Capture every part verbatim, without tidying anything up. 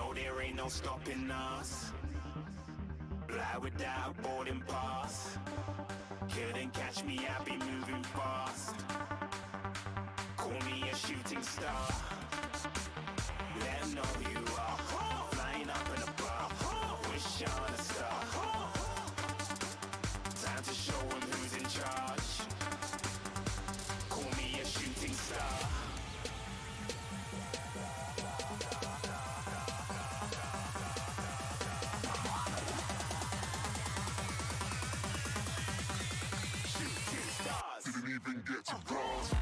know there ain't no stopping us. Fly without a boarding pass. Couldn't catch me, I be moving fast. Call me a shooting star. Let 'em know who you are. Flying up in a bar. Wish on a star. Time to show 'em who's in charge. Call me a shooting star. Didn't even get to cross.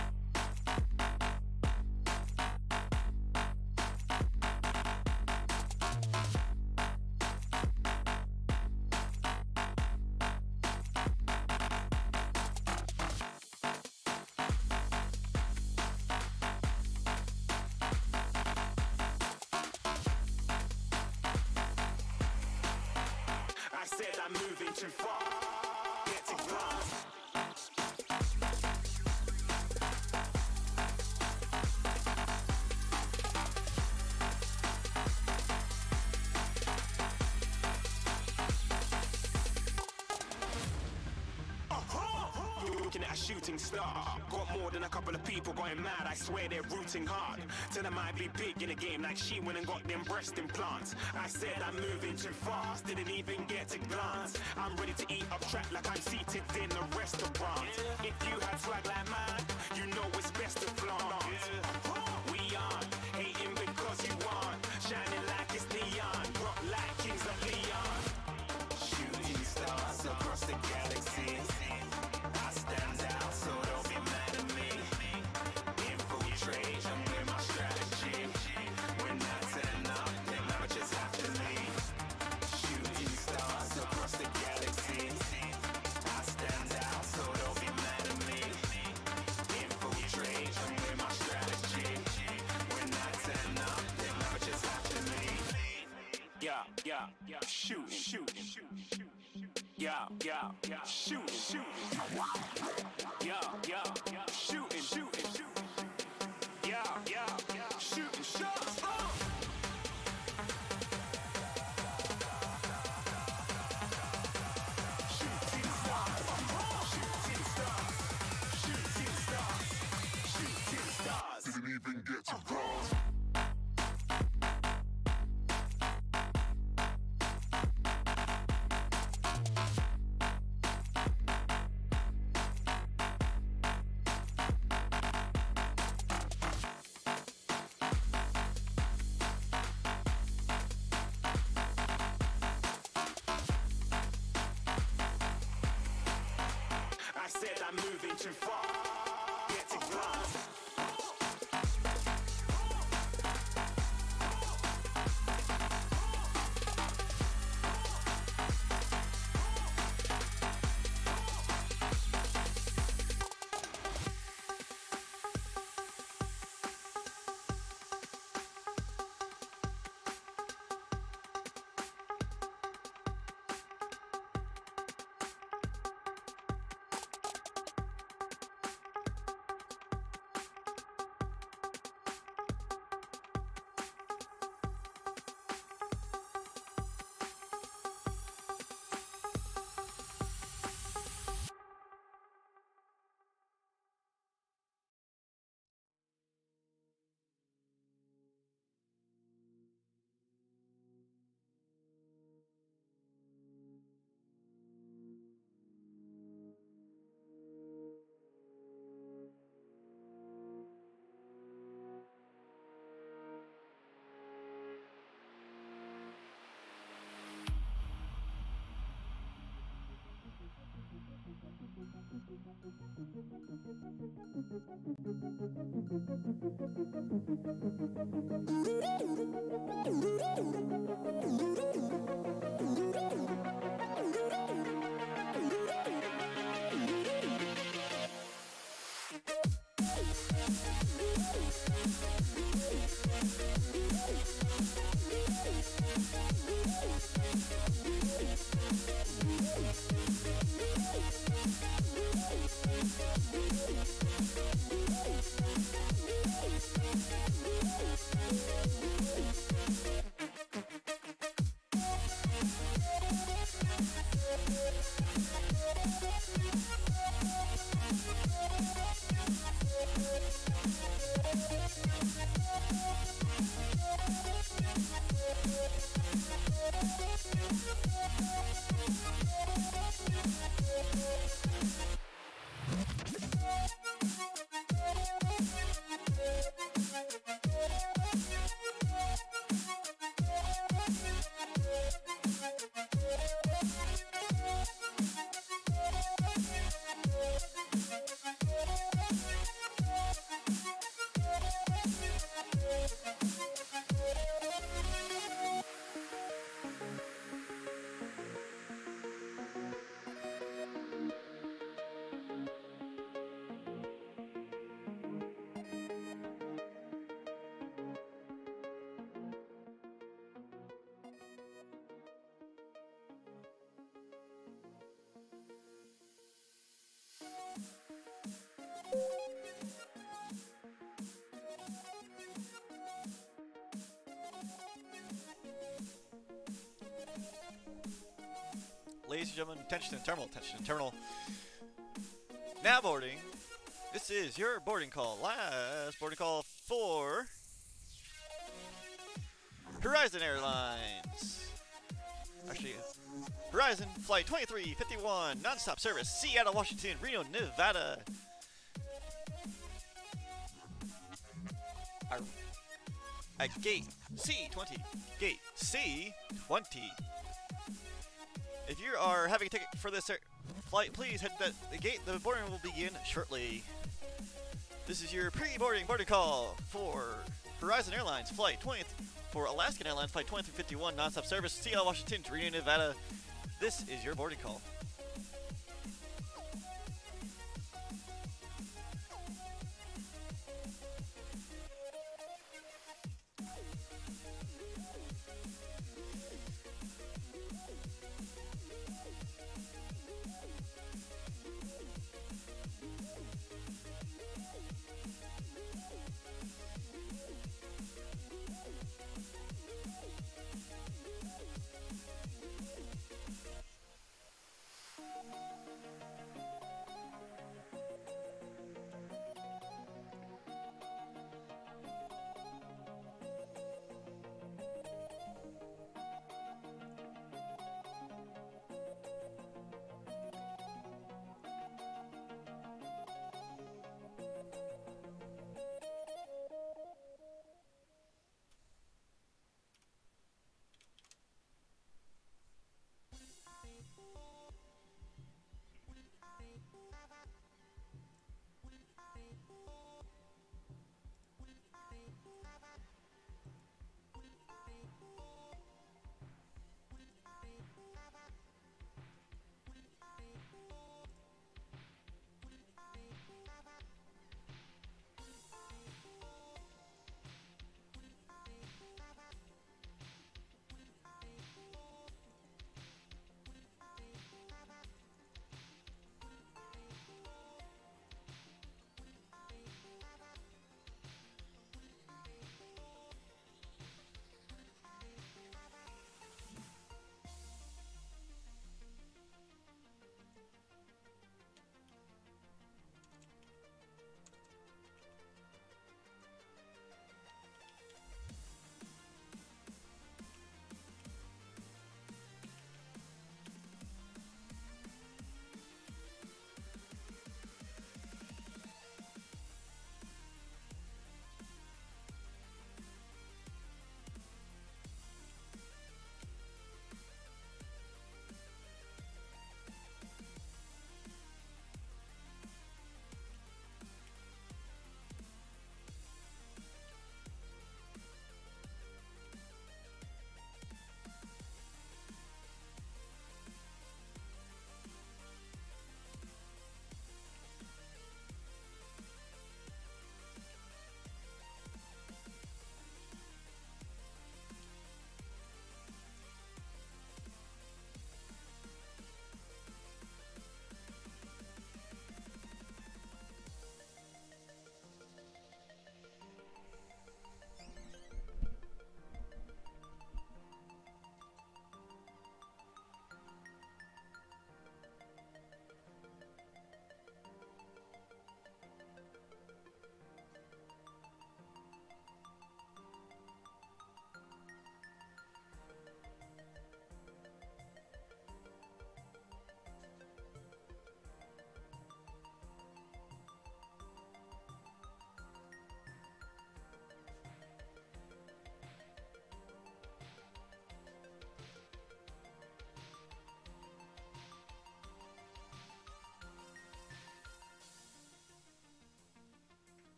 I said I'm moving too far. Get to glass. Looking at a shooting star. Got more than a couple of people going mad. I swear they're rooting hard. Tell them I'd be big in the game like she went and got them breast implants. I said I'm moving too fast. Didn't even get to glance. I'm ready to eat up track like I'm seated in a restaurant. If you had swag like mine, you know it's best to flaunt. We aren't hating because you aren't. Shining like it's neon. Rock like Kings of Leon. Shooting stars across the galaxy. I stand out, so don't be mad at me. Infiltrate, I'm with my strategy. When I turn up, then I just have to leave. Shooting stars across the galaxy. I stand out, so don't be mad at me. Infiltrate, I'm with my strategy. When I turn up, then I just have to leave. Yeah, yeah, yeah, shooting, shooting, shooting. Yeah, yeah, yeah, shooting, shooting. Yeah, yeah, yeah, shooting, shooting, shooting. Yeah, yeah, yeah, shooting shots. Oh! Shooting stars, shooting stars, shooting stars, shooting stars. Didn't even get to cross. I said I'm moving too far. Get to glass. ladies and gentlemen, attention in terminal, attention in terminal. Now boarding. This is your boarding call. Last boarding call for Horizon Airlines. Actually, Horizon Flight twenty-three fifty-one, non-stop service, Seattle, Washington, Reno, Nevada. Our, at gate C twenty. Gate C twenty. If you are having a ticket for this flight, please head to the gate. The boarding will begin shortly. This is your pre-boarding boarding call for Horizon Airlines Flight twenty. For Alaskan Airlines Flight twenty-three fifty-one, non-stop service, Seattle, Washington, to Reno, Nevada. This is your boarding call.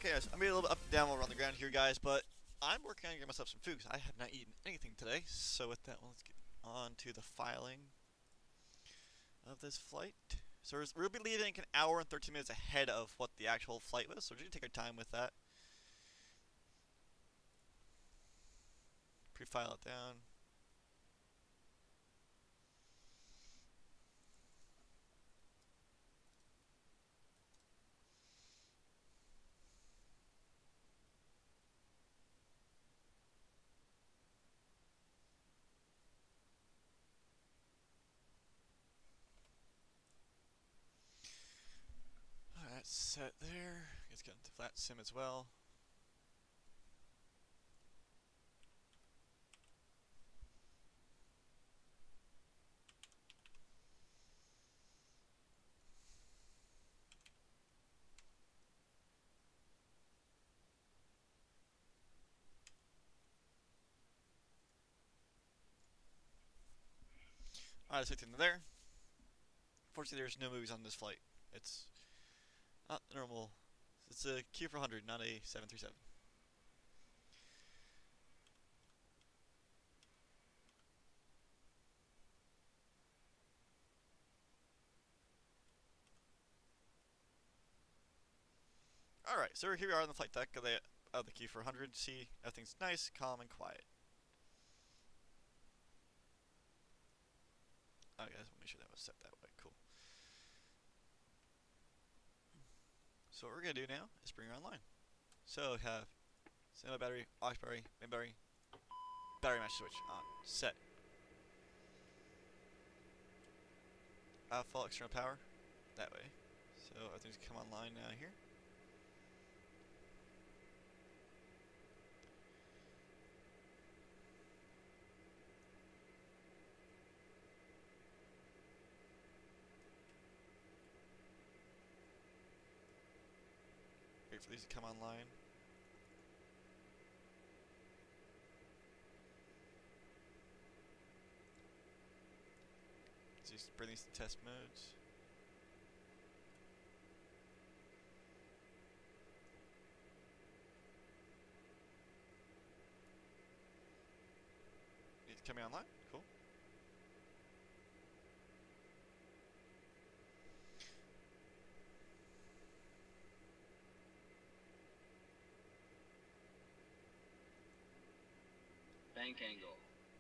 Okay, guys, I'm a little bit up and down while we're on the ground here, guys, but I'm working on getting myself some food 'cause I have not eaten anything today. So with that, let's get on to the filing of this flight. So we're, we'll be leaving an hour and thirteen minutes ahead of what the actual flight was, so we're going to take our time with that. Pre-file it down. Alright, set there. Let's get into flat sim as well. Alright, let's into there. Fortunately, there's no movies on this flight. It's not normal. It's a Q four hundred, not a seven thirty-seven. Alright, so here we are on the flight deck of the, of the Q four hundred. See, everything's nice, calm, and quiet. Oh, yeah, I just want to make sure that was set that way. Cool. So what we're going to do now is bring her online. So we have standby battery, aux battery, main battery, battery match switch on. Set. Alpha external power. That way. So everything's come online now here. Wait for these to come online. Just bring these to test modes. It's coming online. Cool. Bank angle.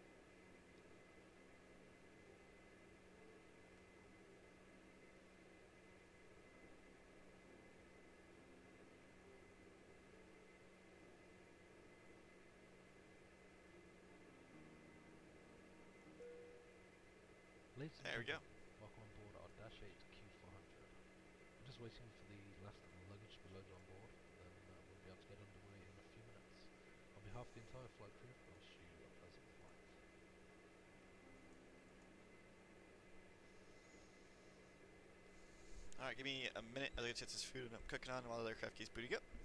Ladies and There we go. gentlemen, welcome on board our Dash eight Q four hundred. We're just waiting for the last of the luggage to be loaded on board, then uh, we'll be able to get underway in a few minutes. On behalf of the entire flight crew, I wish you a pleasant flight. Alright, give me a minute as I get this food I'm cooking on while the aircraft keeps booting up.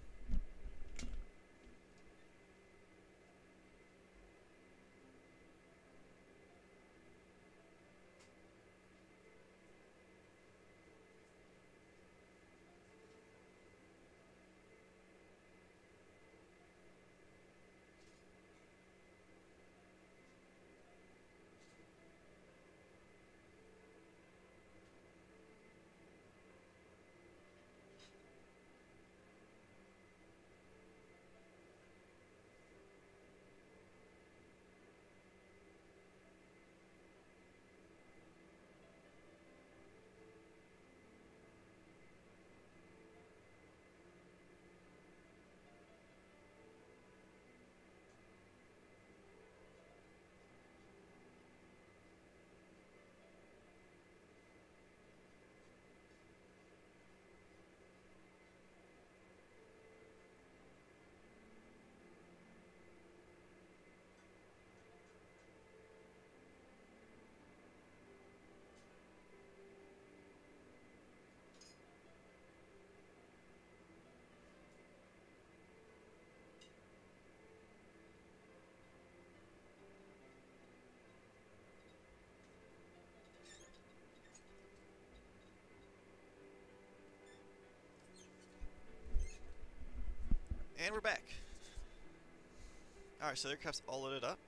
And we're back. Alright, so the aircraft's all loaded up.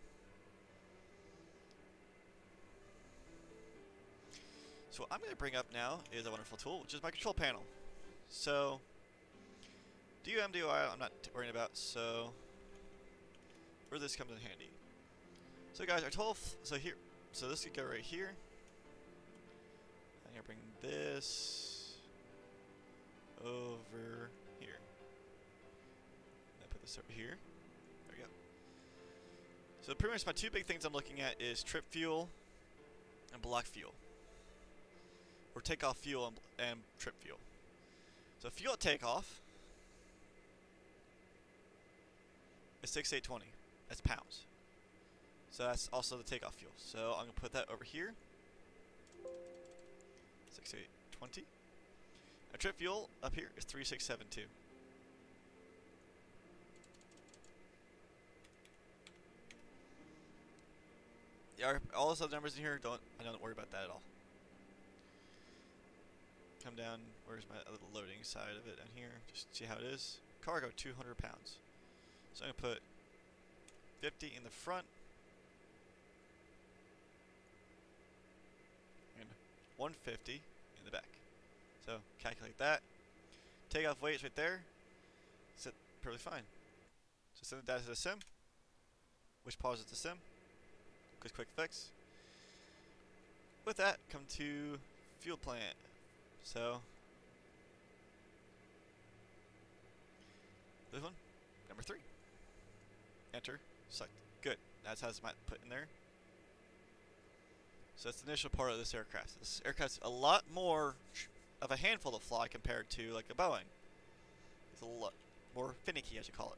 So what I'm going to bring up now is a wonderful tool, which is my control panel. So, D U M, D U I, I'm not worrying about, so where this comes in handy. So guys, our total, f so here, so this could go right here. I'm going to bring this over here. I put this over here. There we go. So pretty much my two big things I'm looking at is trip fuel and block fuel. Or takeoff fuel and, and trip fuel. So fuel at takeoff is six eight twenty. That's pounds. So that's also the takeoff fuel. So I'm going to put that over here. six eight twenty. Now trip fuel up here is three six seven two. Yeah, all those other numbers in here, don't I don't worry about that at all. Come down, where's my little loading side of it down here? Just see how it is. Cargo two hundred pounds. So I'm gonna put fifty in the front and one fifty in the back. So calculate that. Takeoff weight is right there. Set perfectly fine. So send the data to the sim, which pauses the sim. Quick, quick fix. With that, come to fuel plant. So this one, number three. Enter. Select. Good. That's how it's put in there. So that's the initial part of this aircraft. This aircraft's a lot more of a handful to fly compared to like a Boeing. It's a lot more finicky, as you call it.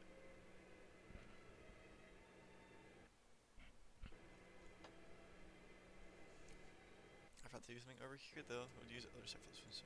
I forgot to use something over here though. I would use other stuff for this one. So.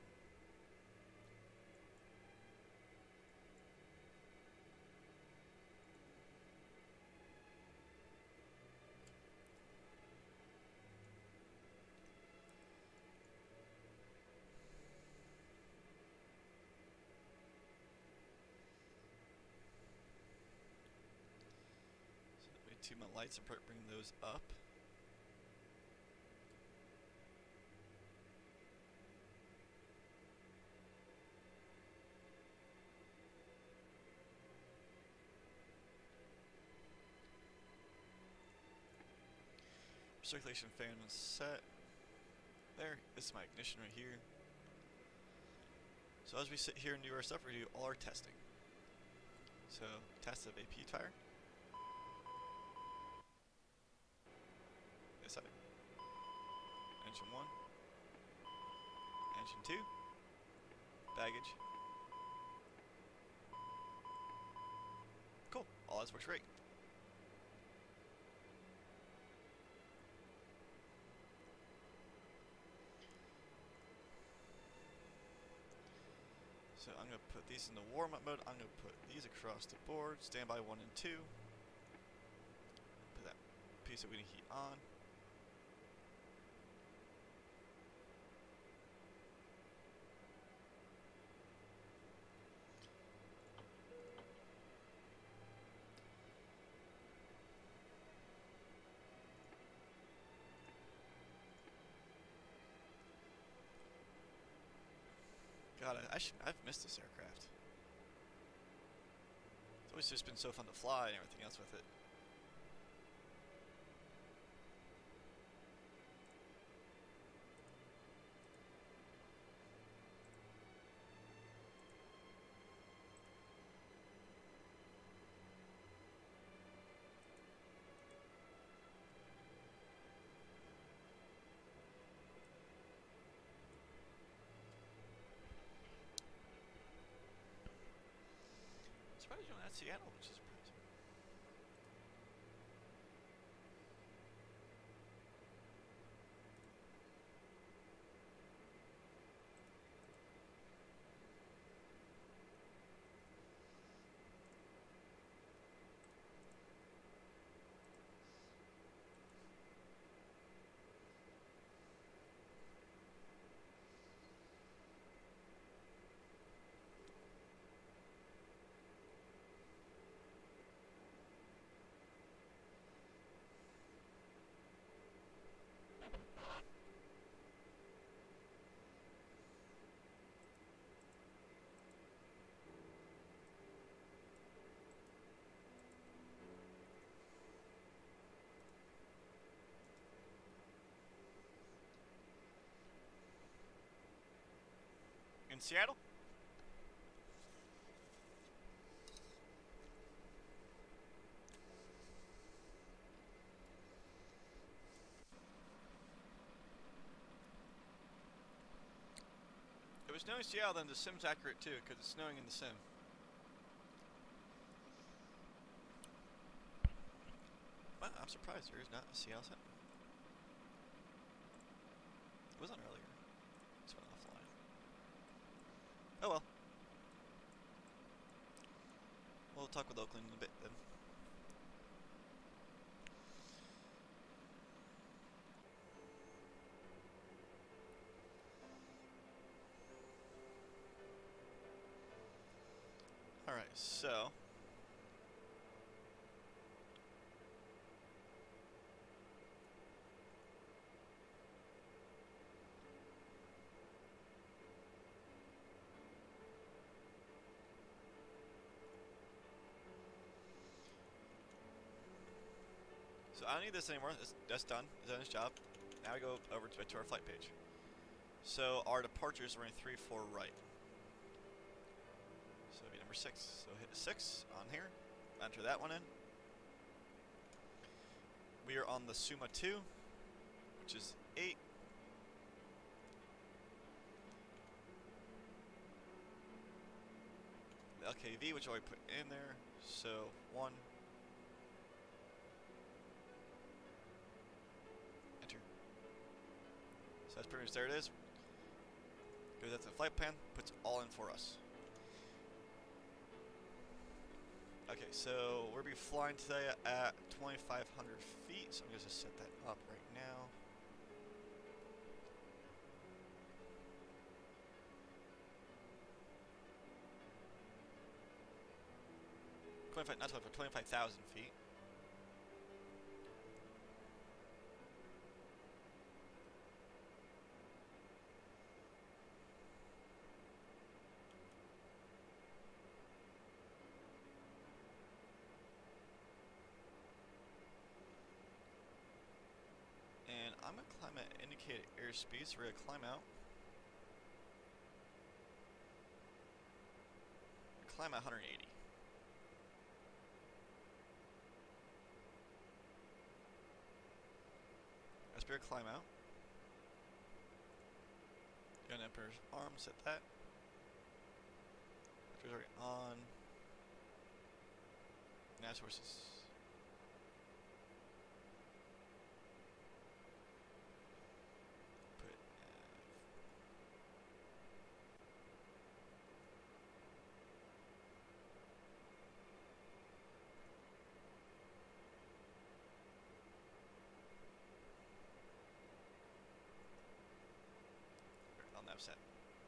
To my lights and bring those up. Circulation fan is set. There, this is my ignition right here. So as we sit here and do our stuff, we do all our testing. So test of A P tire. This side. Engine one. Engine two. Baggage. Cool. All this works great. So I'm going to put these in the warm-up mode. I'm going to put these across the board. Standby one and two. Put that piece that we need heat on. God, I, I should, I've missed this aircraft. It's always just been so fun to fly and everything else with it. I'm surprised you don't have Seattle, which is surprising. in Seattle. If it's snowing in Seattle, then the sim's accurate too, because it's snowing in the sim. Well, I'm surprised there is not a Seattle sim. It was on earlier. It's went offline. Oh well. We'll talk with Oakland in a bit then. Alright, so So I don't need this anymore. That's, that's done. It's done its job. Now we go over to, to our flight page. So our departures are in three four right. So it'll be number six. So hit six on here. Enter that one in. We are on the Suma two, which is eight. The L K V, which I already put in there. So one. Enter. So that's pretty much there it is. Goes out to the flight plan, puts all in for us. Okay, so we'll be flying today at twenty-five hundred feet, so I'm going to just set that up right now. twenty-five, not twenty-five, twenty-five thousand feet. And I'm going to climb at indicated airspeed, so we're going to climb out. Climb at one hundred eighty. Spirit climb out. Gun Emperor's arm, set that. Emperor's already on. Nav sources. Put nav. On nav set.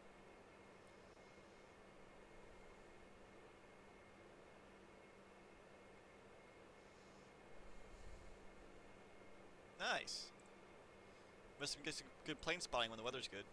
Nice. Must get some good plane spotting when the weather's good.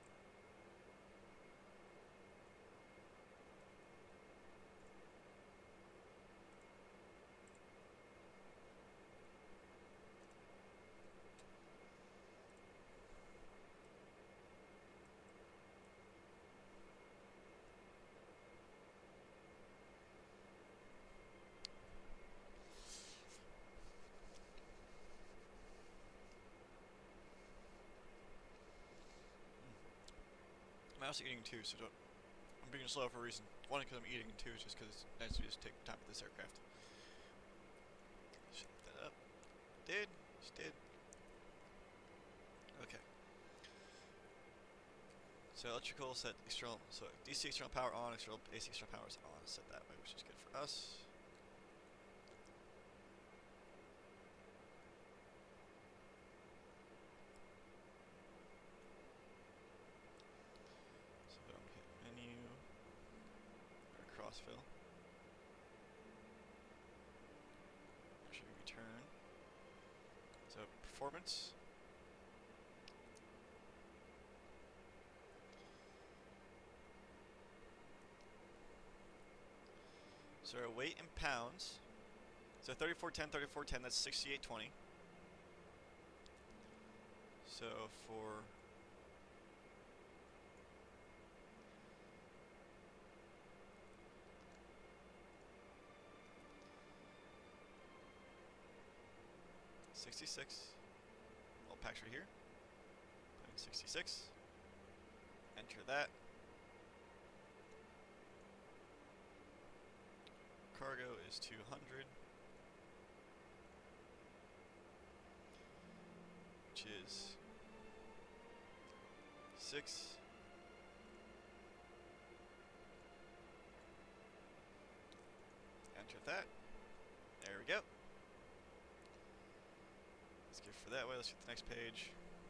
I'm also eating too, so don't. I'm being slow for a reason. One, because I'm eating, and two, is just because it's nice to just take time with this aircraft. Shut that up. Did. Just did. Okay. So electrical set external. So D C external power on, external A C external power is on. Set that way, which is good for us. Crossfill. Should we return? So performance. So our weight in pounds. So thirty-four ten, thirty-four ten, that's sixty-eight twenty. So for sixty-six. All packs right here. Put in sixty-six. Enter that. Cargo is two hundred. Which is six. Enter that. There we go. Let's go for that way. Let's get the next page.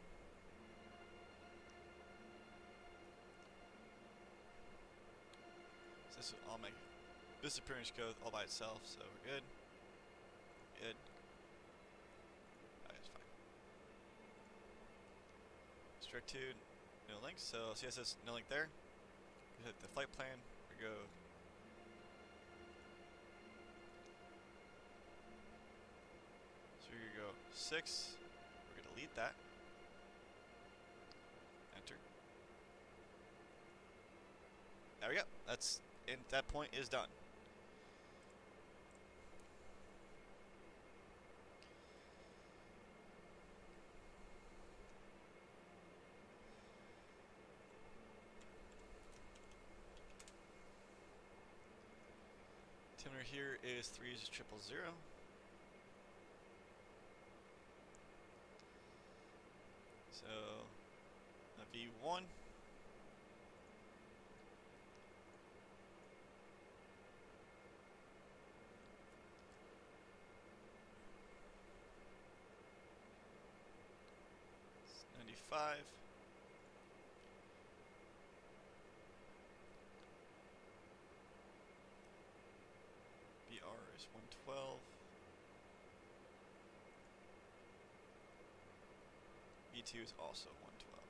So this will all make this appearance go all by itself, so we're good. Good. Alright, that's fine. Straight to no link, so see it says no link there. We hit the flight plan, we go so we're gonna go six, we're gonna delete that. Enter. There we go. That's and that point is done. Timer here is three is triple zero. So a V one. ninety-five. B R is one twelve. B two is also one twelve.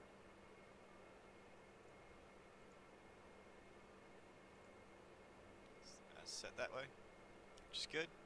That's set that way, which is good.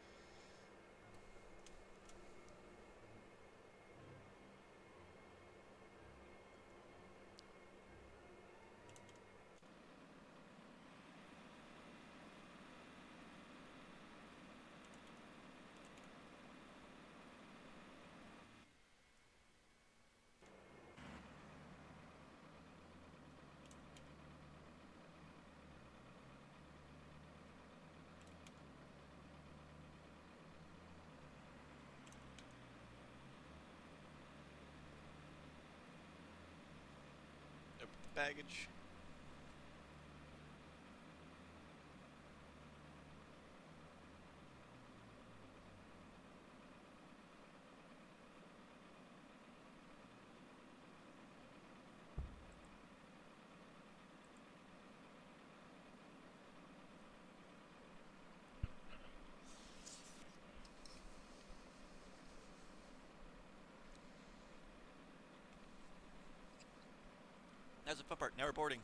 Open the baggage. That's the fun part. Now we're boarding.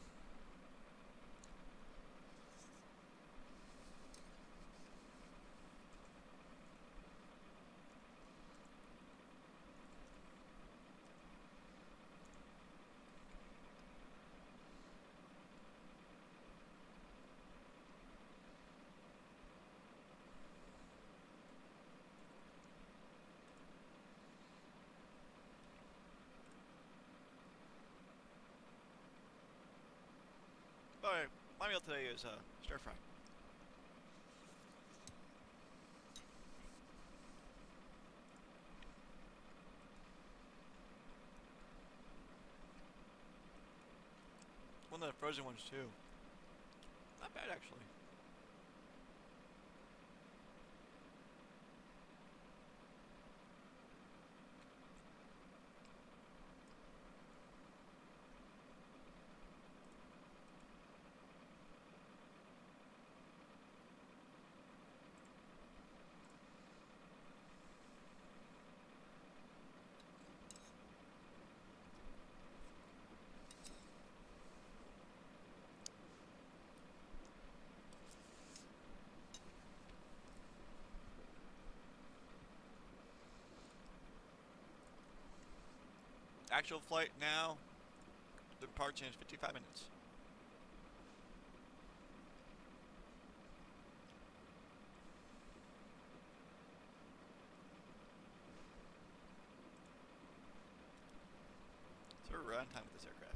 Alright, my meal today is uh, stir fry. One of the frozen ones too. Not bad actually. Actual flight now, departure in fifty-five minutes. on time with this aircraft.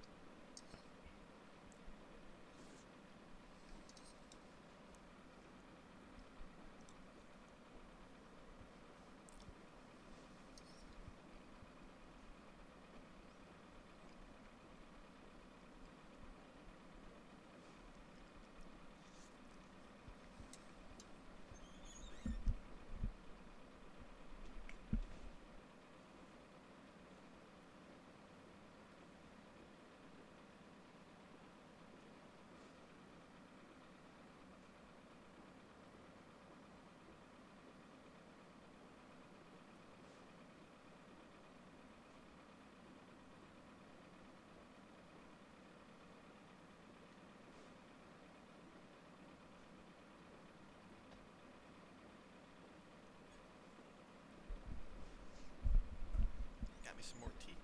Got me some more tea.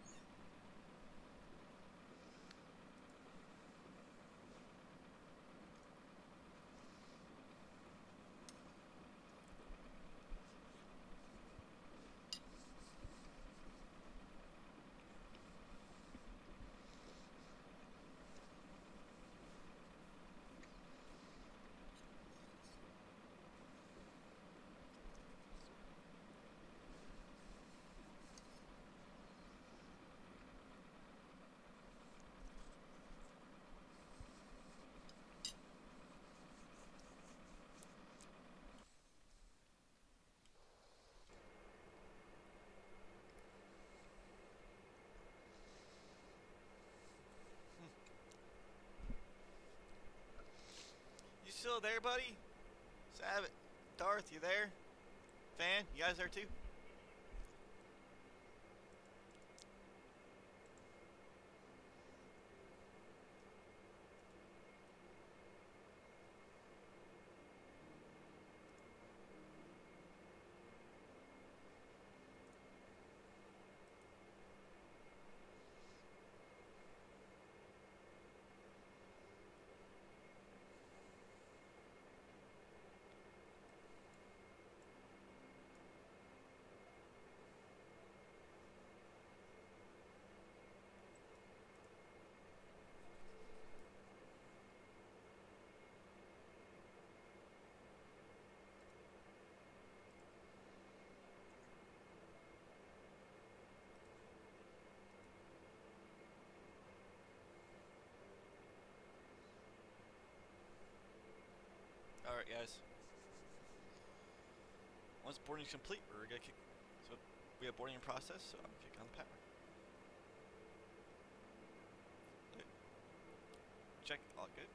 You still there, buddy? Sabat, Darth, you there? Fan, you guys there too? Alright guys. Once boarding's complete, we're gonna kick, so we have boarding in process, so I'm kicking on the power. Okay. Check, all good.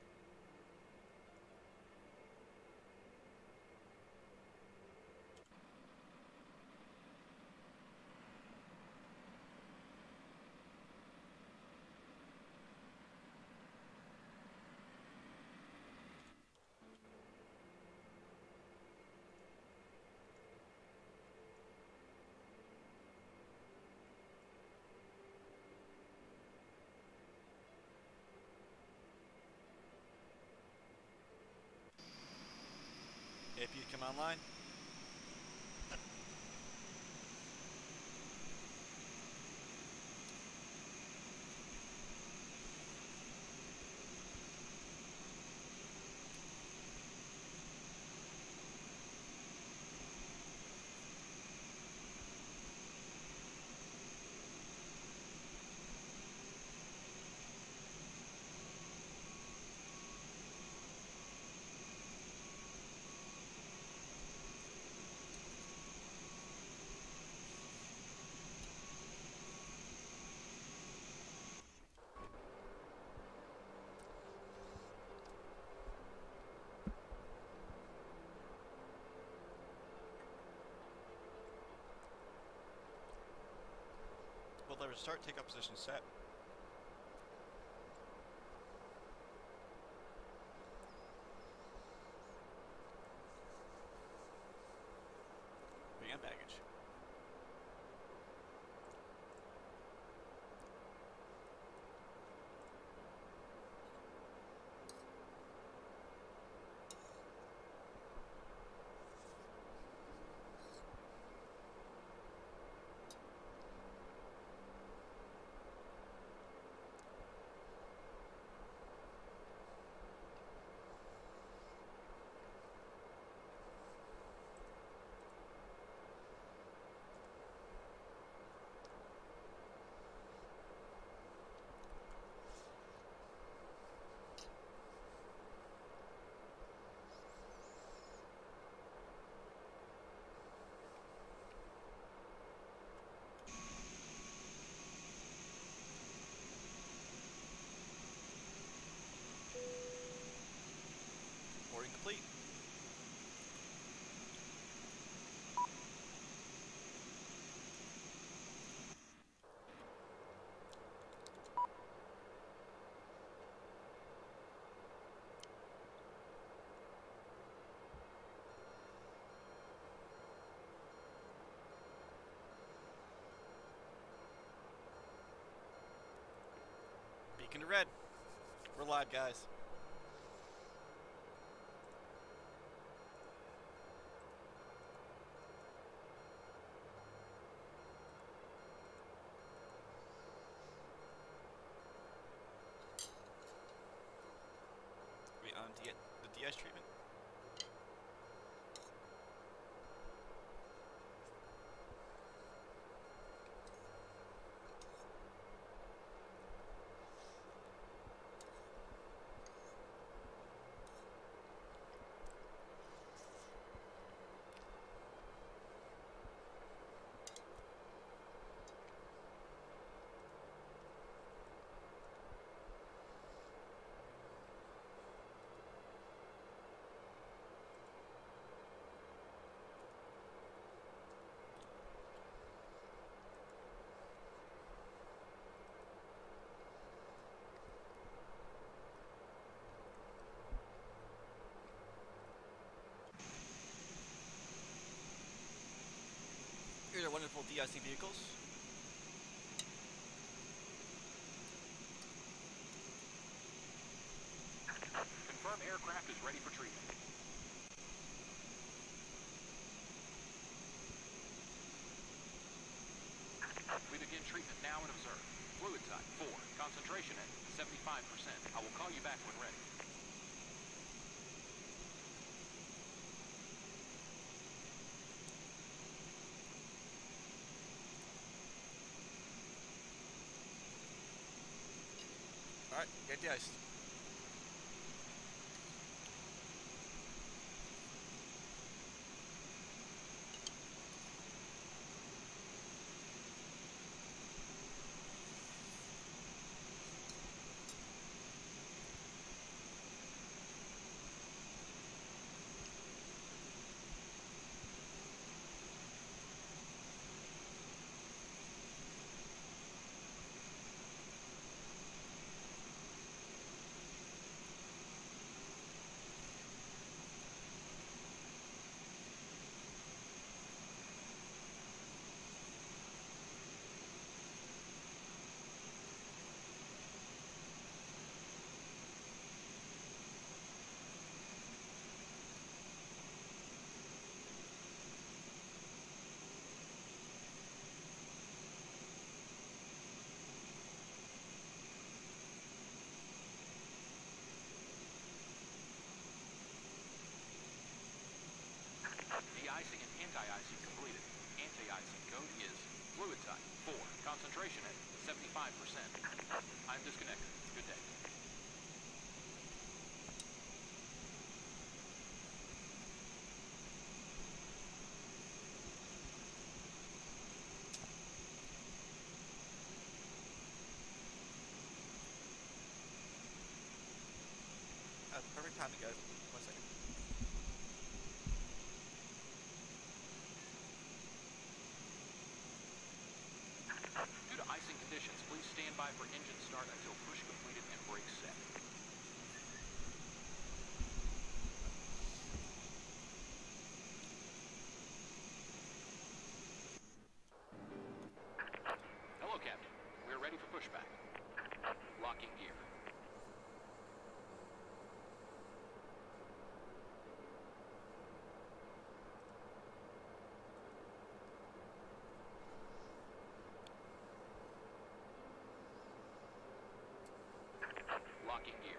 If you come online. Well, there start takeoff position set. Bring on baggage. Looking to red. We're live, guys. We on D the de-ice treatment. Here's our wonderful de-icing vehicles. Confirm aircraft is ready for treatment. We begin treatment now and observe. Fluid type four. Concentration at seventy-five percent. I will call you back when ready. Alright, get de-iced. De-icing and anti-icing completed. Anti-icing code is fluid type four. Concentration at seventy-five percent. I'm disconnected. Good day. Uh, perfect timing, guys. One second. Due to icing conditions, please stand by for engine start until push completed and brakes set. Hello, Captain. We are ready for pushback. Locking gear. Locking gear.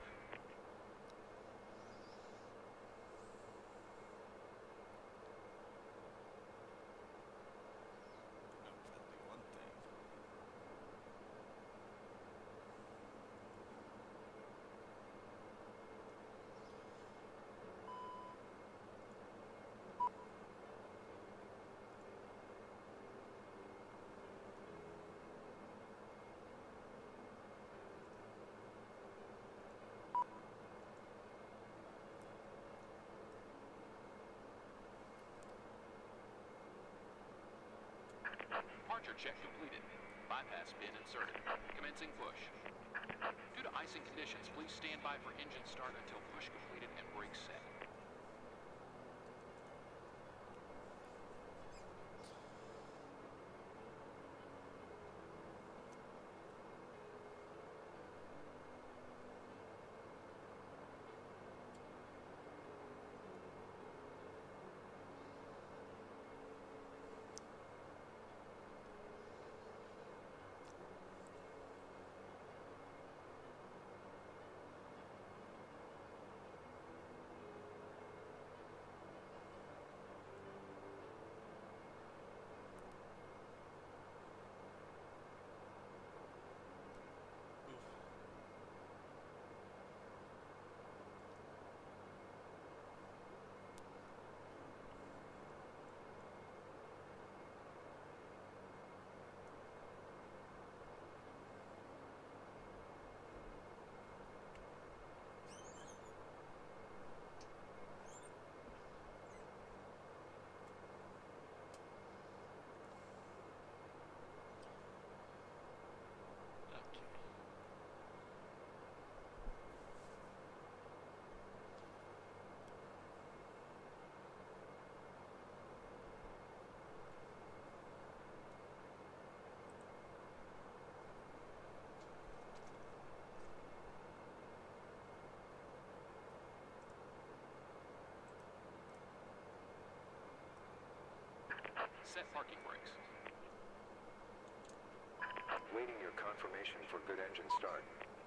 One thing. Departure check completed. Bypass bin inserted. Commencing push. Due to icing conditions, please stand by for engine start until push completed and brakes set. Set parking brakes. Waiting your confirmation for good engine start.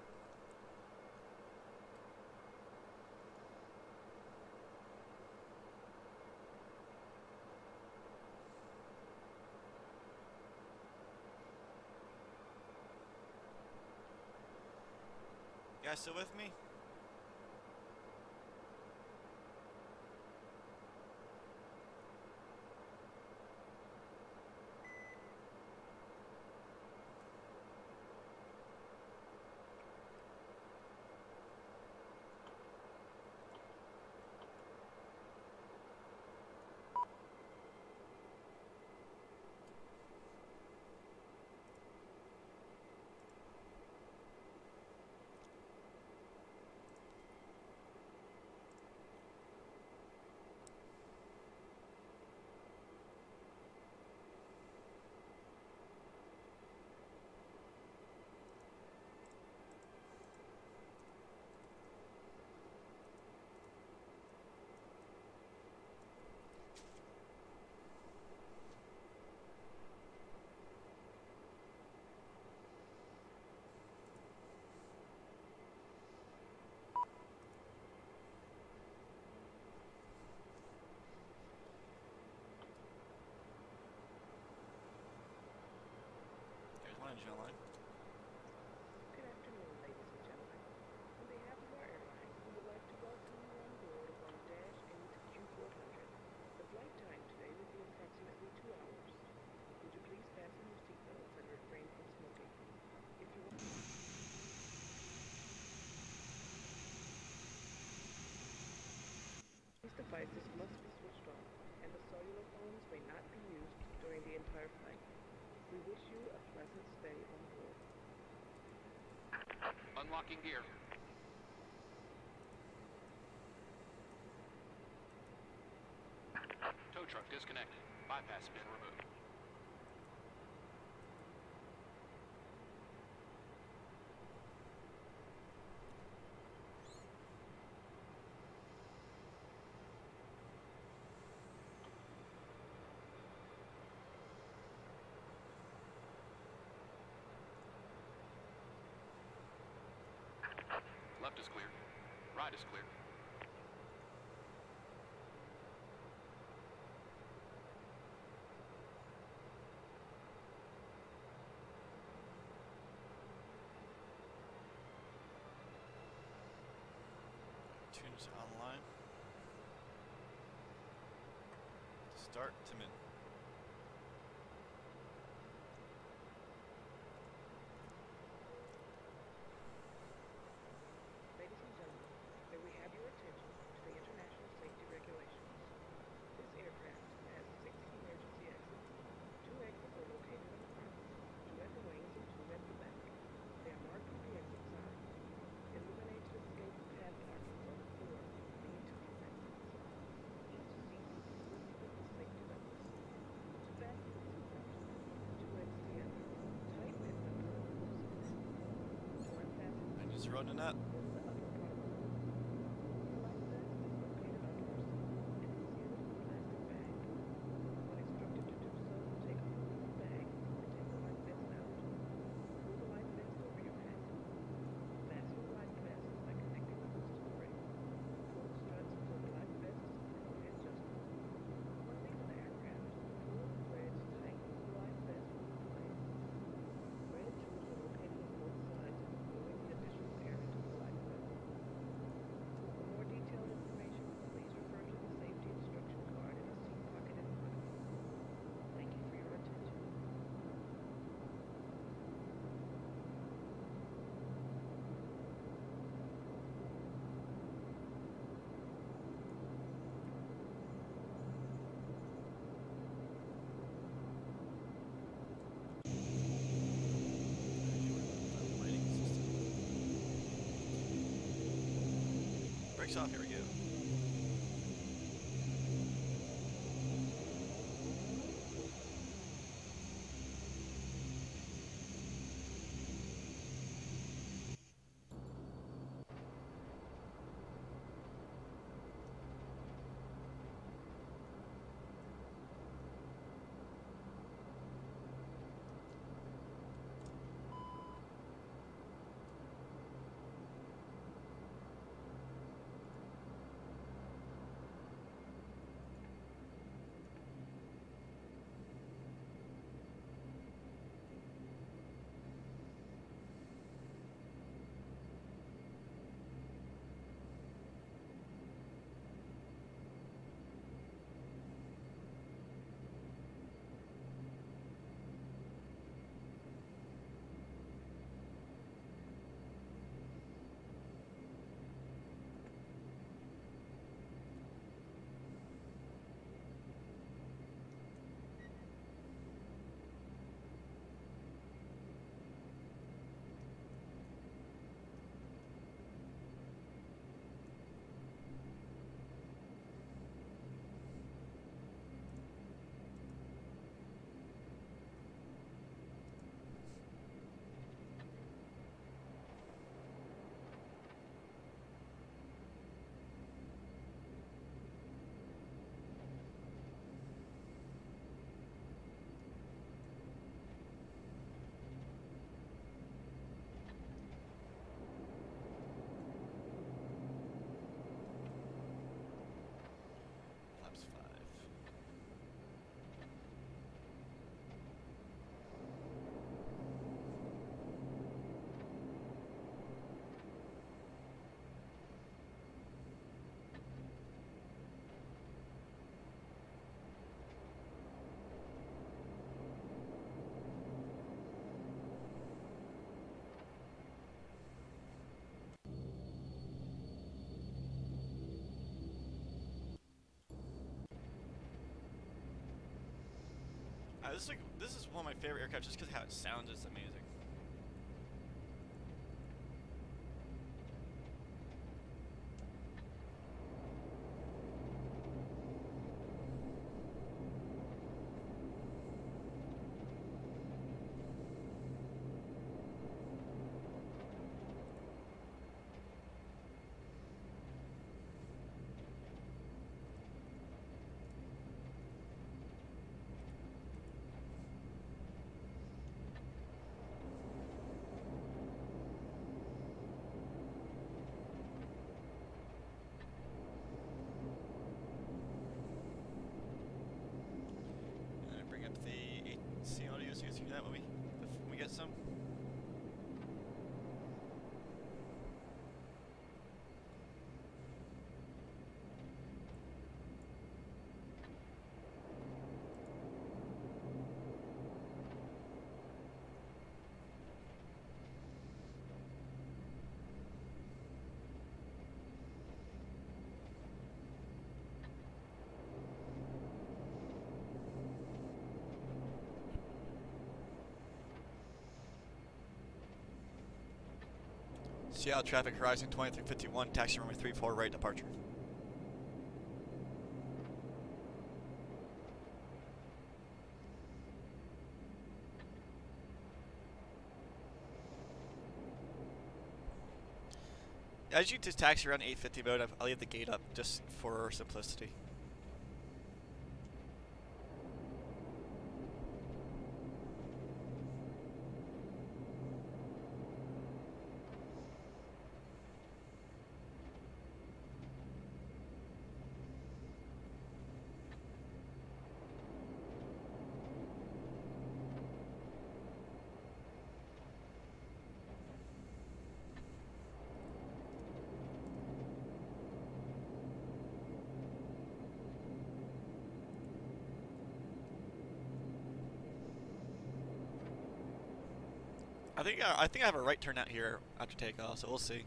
You guys still with me? There's one engine online. Good afternoon, ladies and gentlemen. On behalf of our airline, we would like to welcome you on board of our Dash eight Q four hundred. The flight time today will be approximately two hours. Would you please fasten your seatbelts and refrain from smoking? If you want... These devices must be switched off, and the cellular phones may not be used during the entire flight. We wish you a pleasant stay on board. Unlocking gear. Tow truck disconnected. Bypass bin removed. Left is clear. Right is clear. Tunes online. Start Timon. Ladies and gentlemen, may we have your attention to the international safety regulations. This aircraft has six emergency exits. Two exits are located in the front, two at the wings and two at the back. They are marked on the exit side. Illuminated escape path markings on the floor lead to these exits. Each seat is equipped with the safety levels. To fasten the seatbelt, two ends together. Tighten it until it loosens. To unfasten the Engines running up. is the upper part of the hood. The life vest is located under our seat and is sealed in a plastic bag. When instructed to do so, take off the bag and take the life vest out. Pull the life vest over your head. Fasten the life vest by connecting the hooks to the ring. Pull the struts until the life vest is permanently adjusted. When leaving the aircraft, pull the threads to tighten the life vest with the blade. Threaded tools are located on both sides of flowing the additional air into the life vest. For more detailed information, please refer to the safety instruction card in the seat pocket in front of you. Thank you for your attention. Lighting system. Brakes off, here we go. this is like, this is one of my favorite aircraft just because how it sounds is amazing. That when we when we get some. Seattle traffic horizon twenty-three fifty-one, taxi runway three four right departure. As you just taxi around eight fifty mode, I'll leave the gate up just for simplicity. I think I, I think I have a right turn out here after takeoff, so we'll see.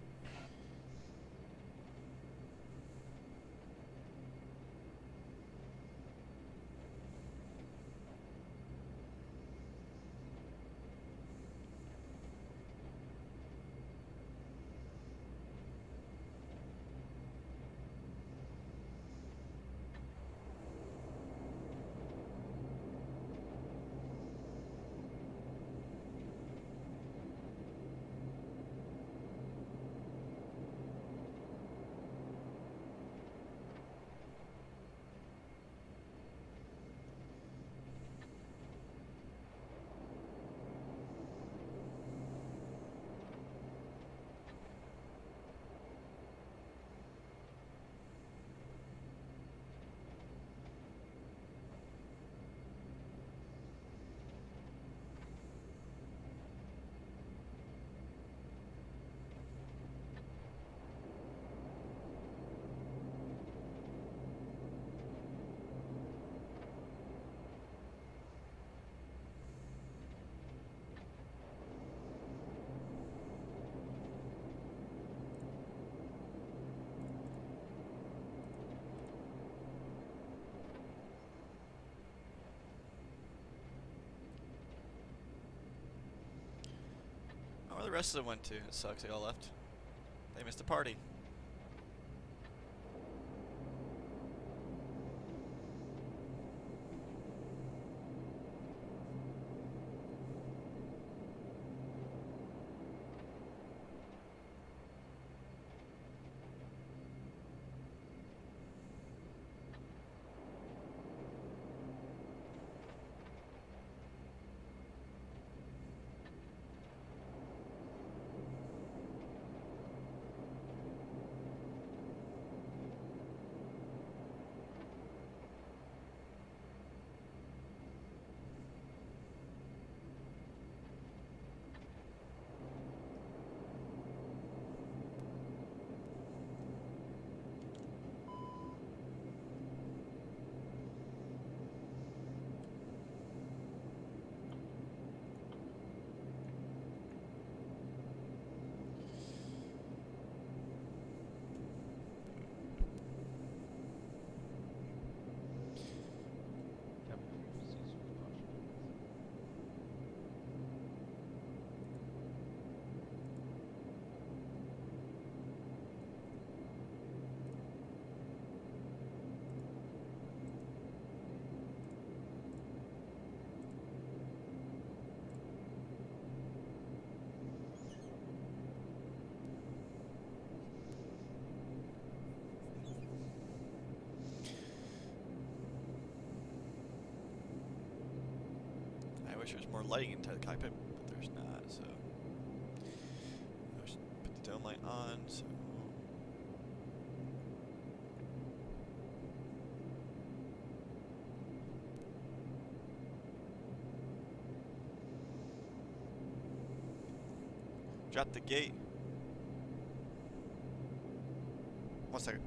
Where the rest of them went to? It sucks, they all left. They missed the party. wish there was more lighting inside the cockpit, but there's not, so. Let's put the dome light on, so. Drop the gate. One second.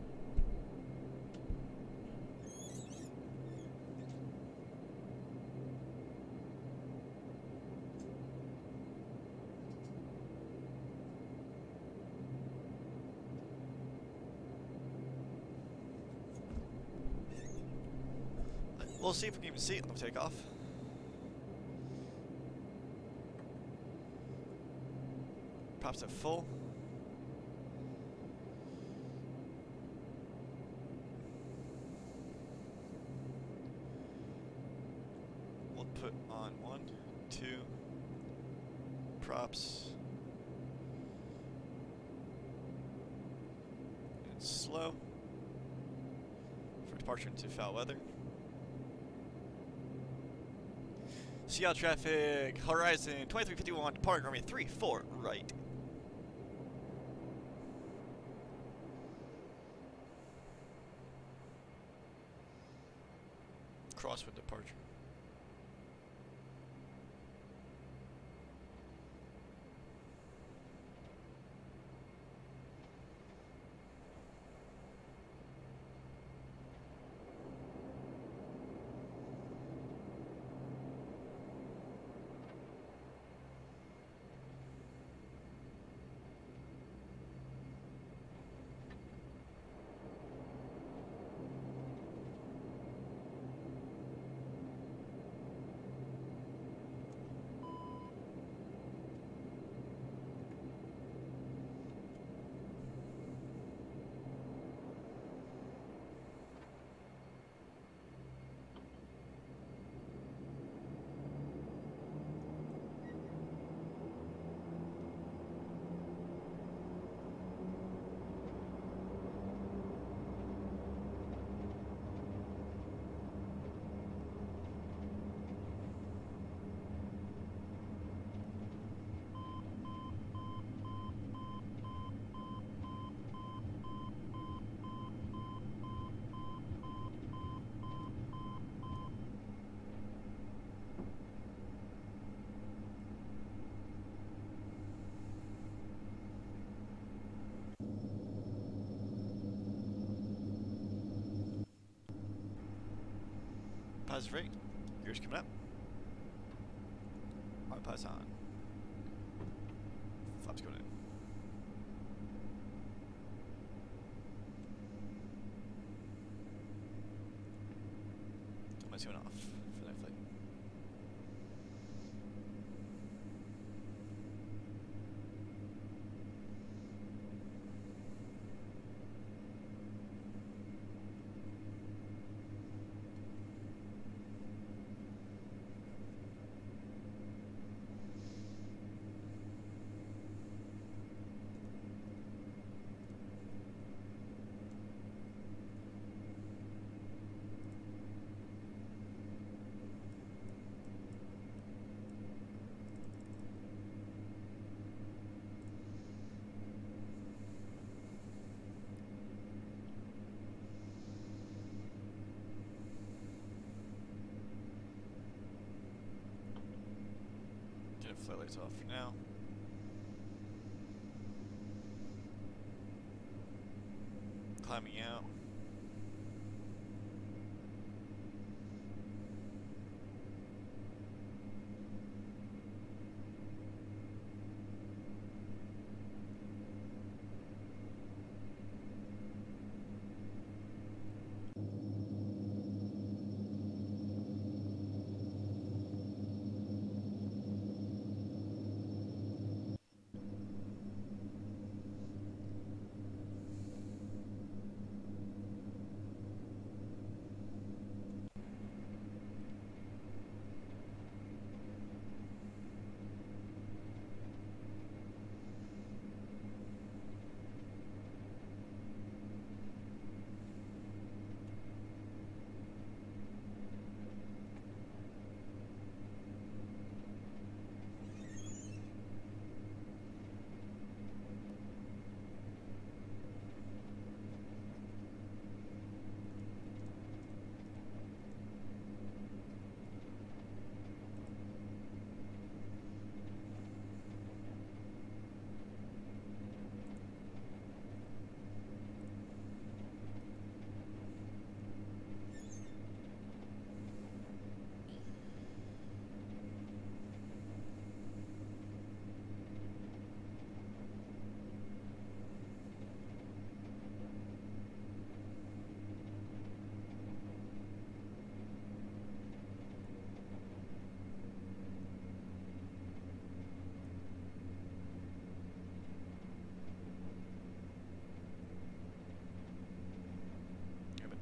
We'll see if we can even see it when we take off. Props at full. We'll put on one, two, props, and slow for departure into foul weather. Seattle traffic, horizon twenty-three fifty-one, departing runway three four right. Crosswind departure. Positive rate. Gears coming up. Autopilot's on. Flaps going in. Domain's going off for that flight. Flight lights off for now. Climbing out.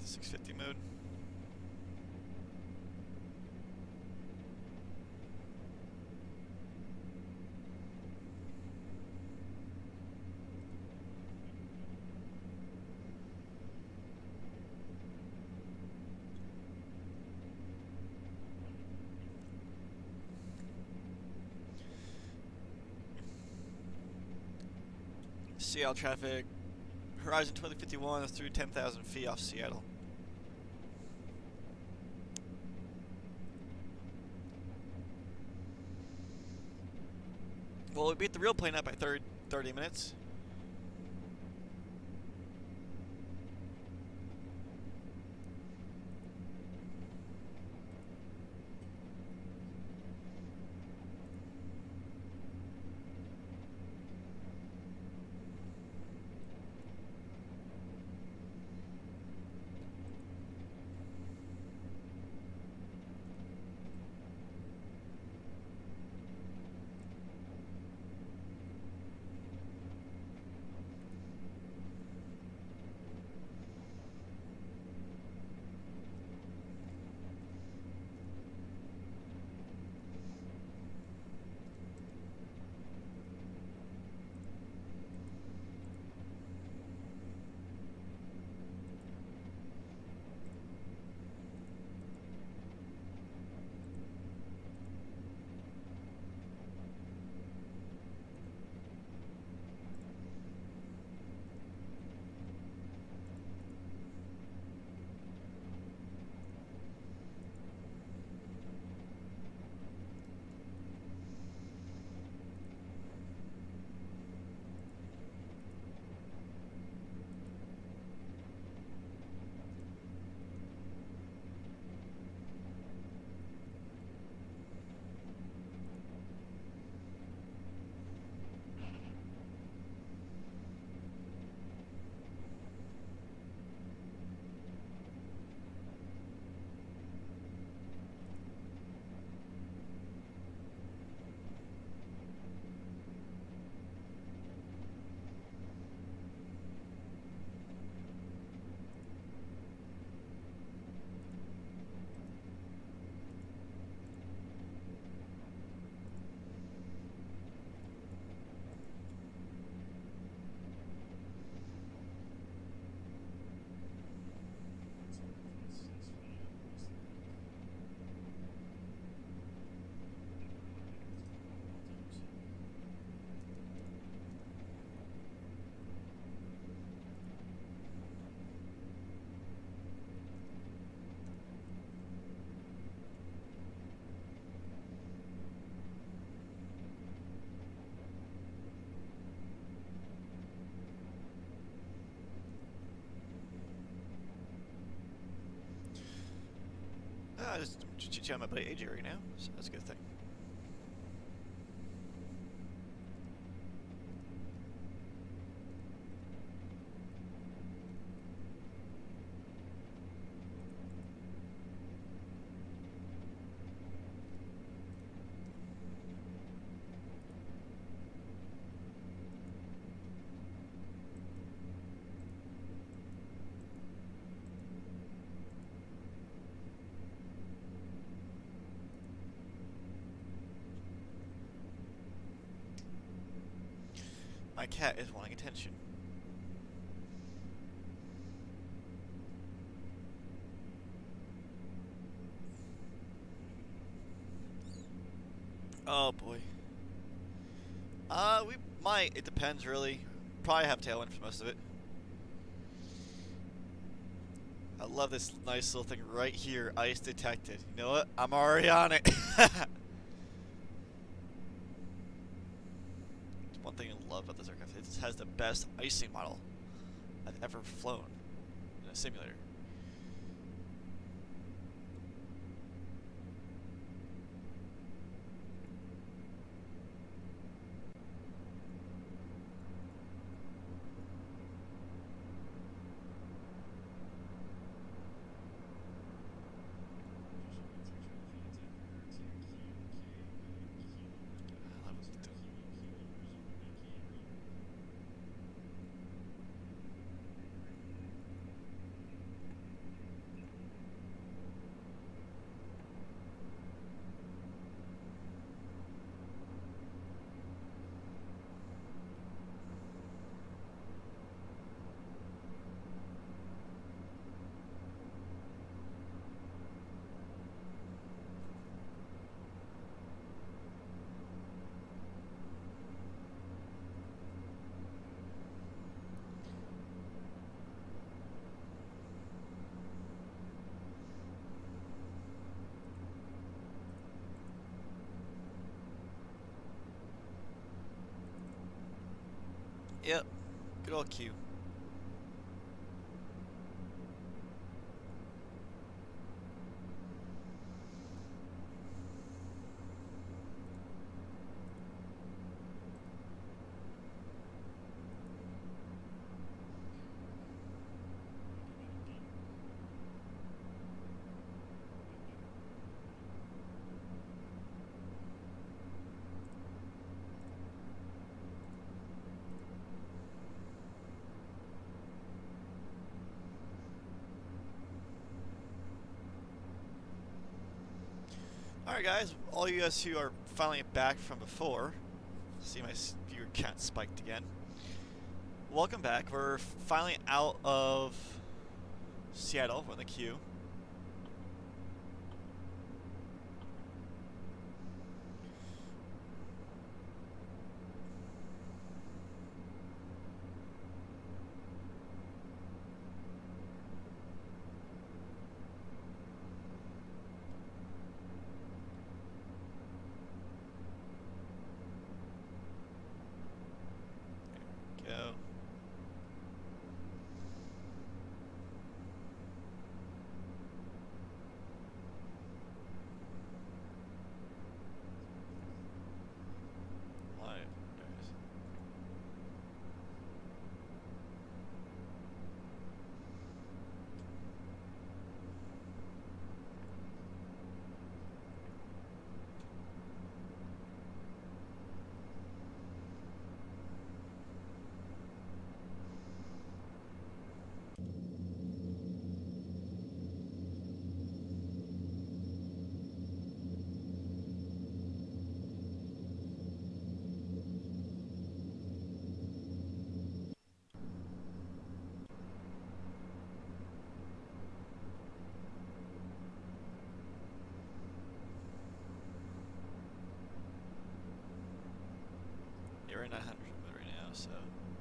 six fifty mode. Seattle traffic, Horizon twenty fifty-one is through ten thousand feet off Seattle. Well, we beat the real plane up by thirty minutes. Ah, just chit-chat my buddy A J right now, so that's a good thing. My cat is wanting attention. Oh boy. Uh, we might. It depends, really. Probably have tailwind for most of it. I love this nice little thing right here. Ice detected. You know what? I'm already on it. One thing I love about this aircraft, it has the best icing model I've ever flown in a simulator. Yep. Good old Q. Alright guys, all you guys who are finally back from before, see my viewer count spiked again. Welcome back. We're finally out of Seattle. We're in the queue. Go. Why? There it is. Yeah, we're at nine hundred right now, so.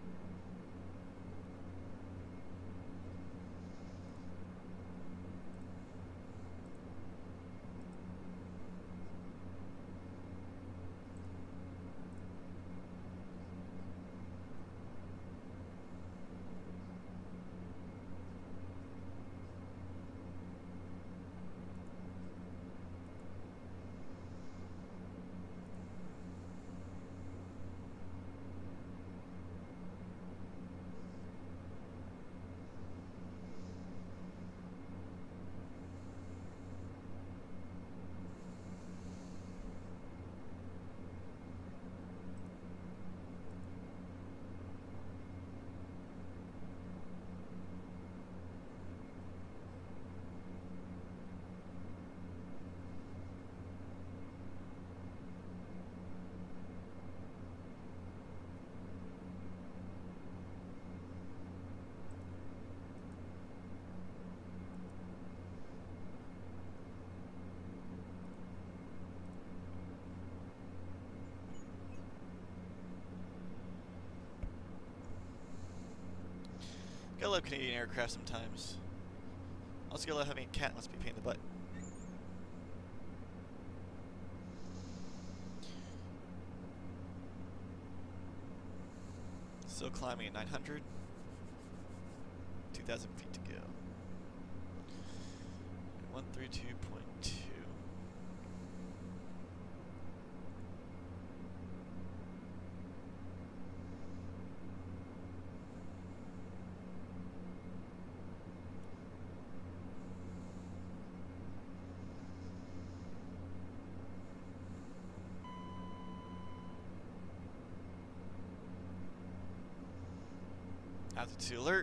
Gotta love Canadian aircraft sometimes. Also gotta love having a cat must be a pain in the butt. Still climbing at nine hundred. two thousand feet to go. one thirty-two point two. Altitude alert.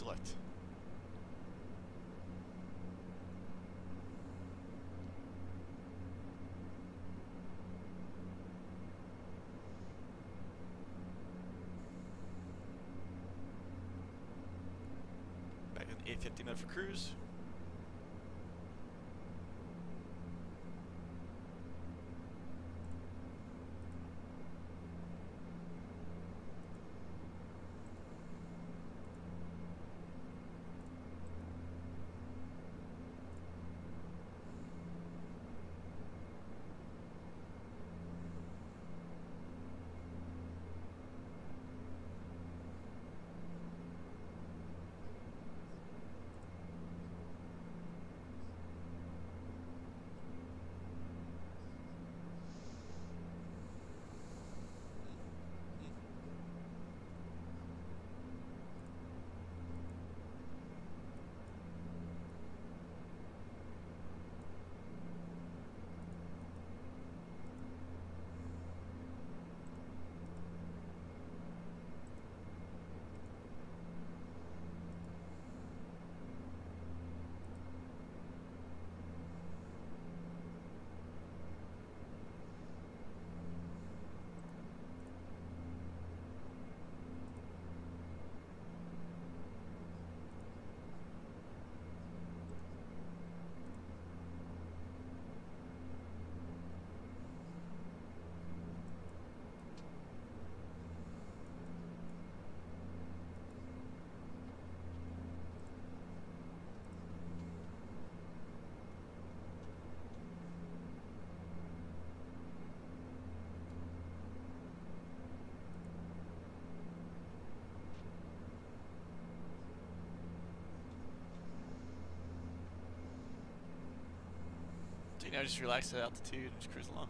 select. Back in eight fifty mode for cruise. So, you know, just relax at altitude and just cruise along.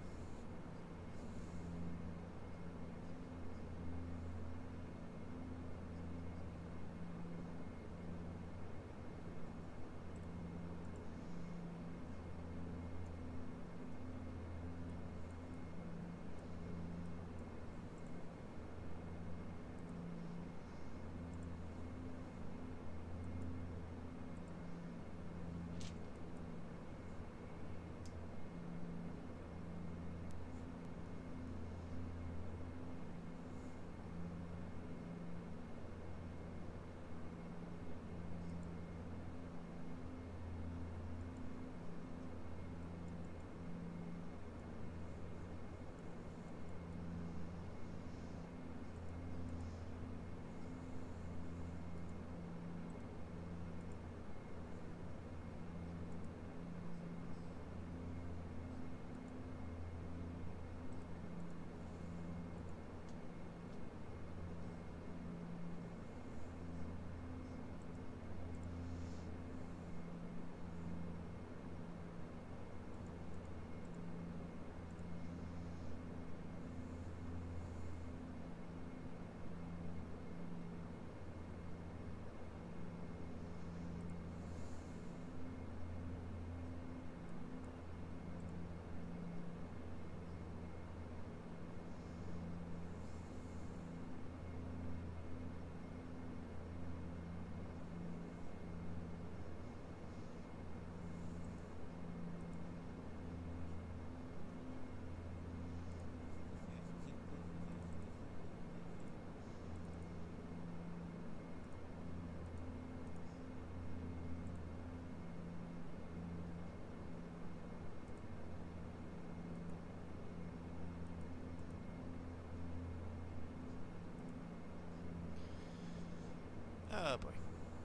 Oh boy.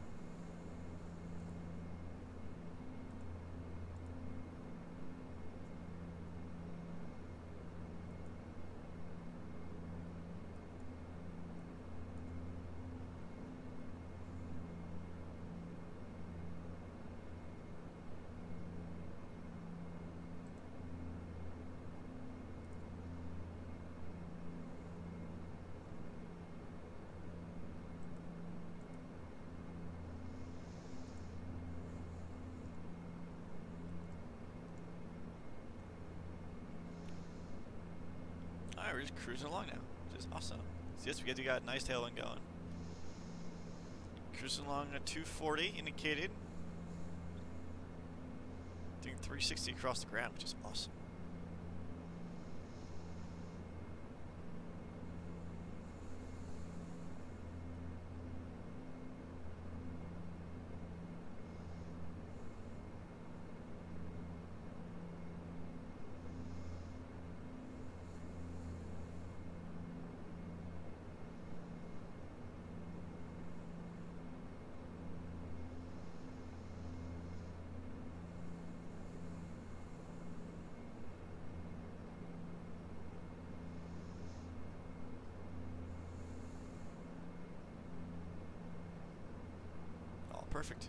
Alright, we're just cruising along now, which is awesome. So yes, we get we got a nice tailwind going. Cruising along at two forty indicated. Doing three sixty across the ground, which is awesome. Perfect.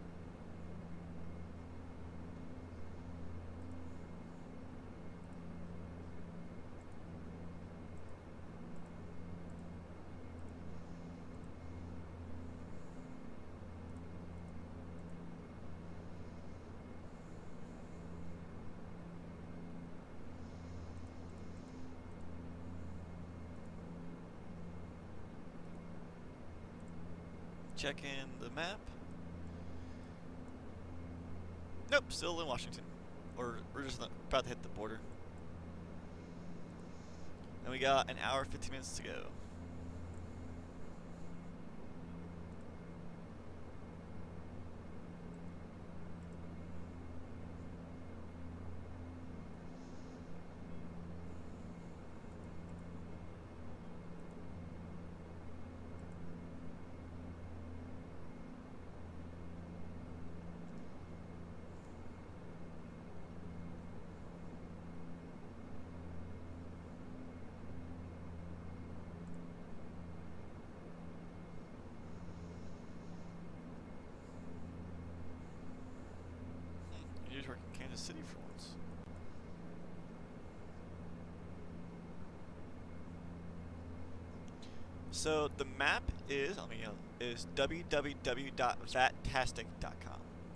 Check in the map. Nope, still in Washington. Or we're just not, about to hit the border. And we got an hour, fifteen minutes to go. You work in Kansas City for once. So the map is, I mean, is w w w dot vattastic dot com.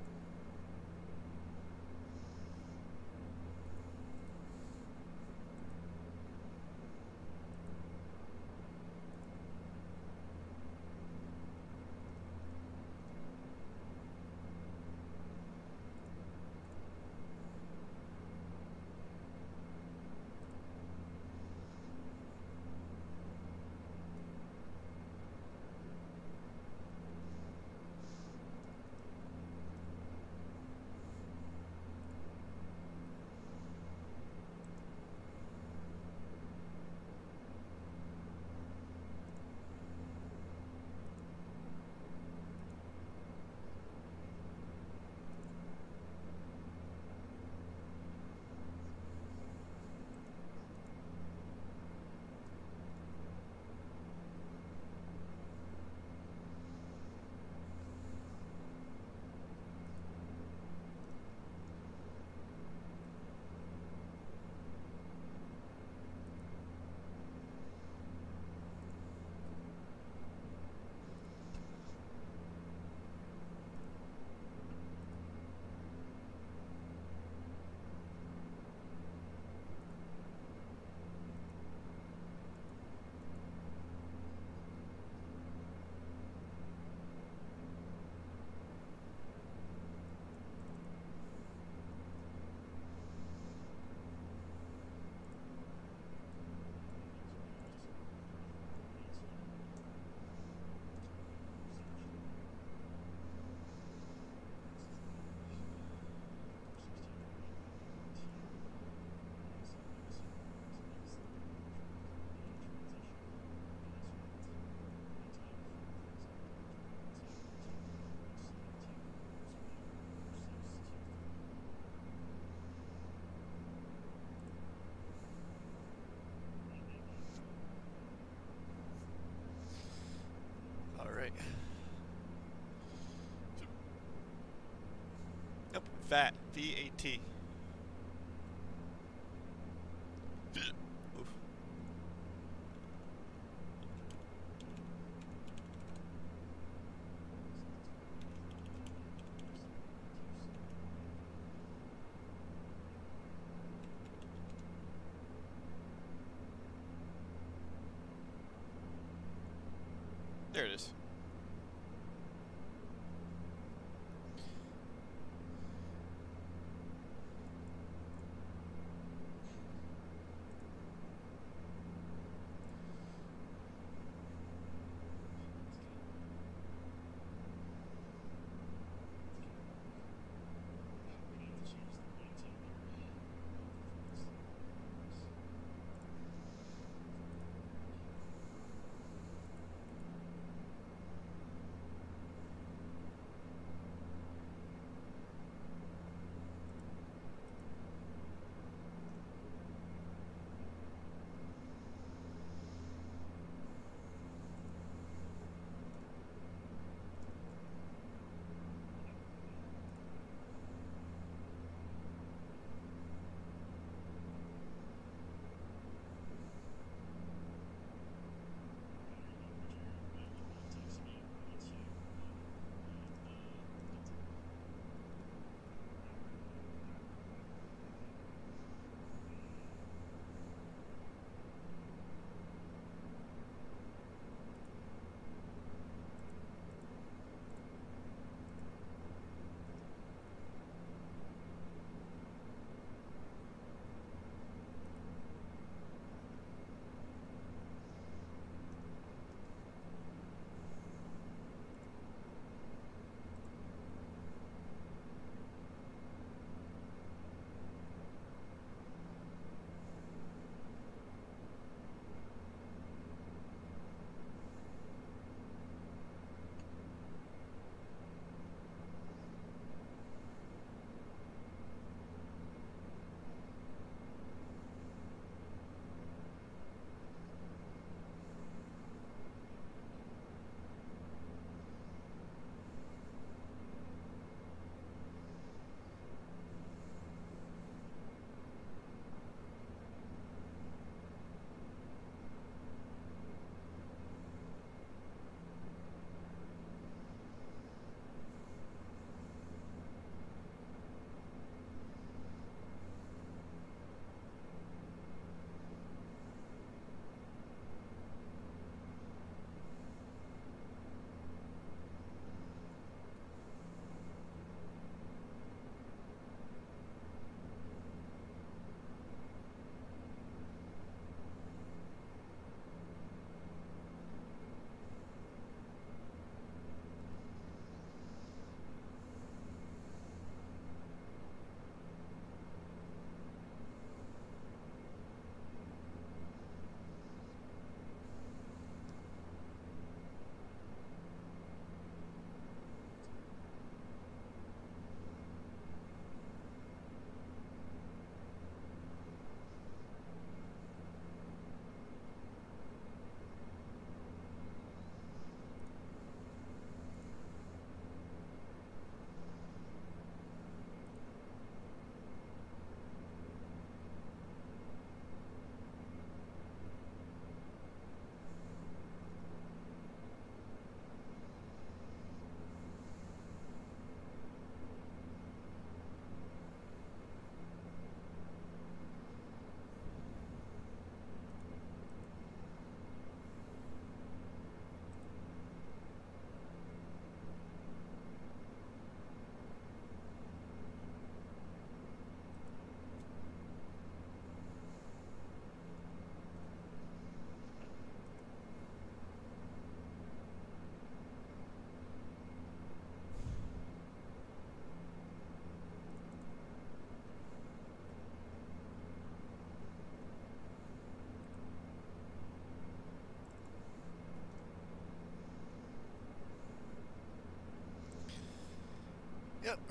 Nope, V A T, V A T. Oof. There it is.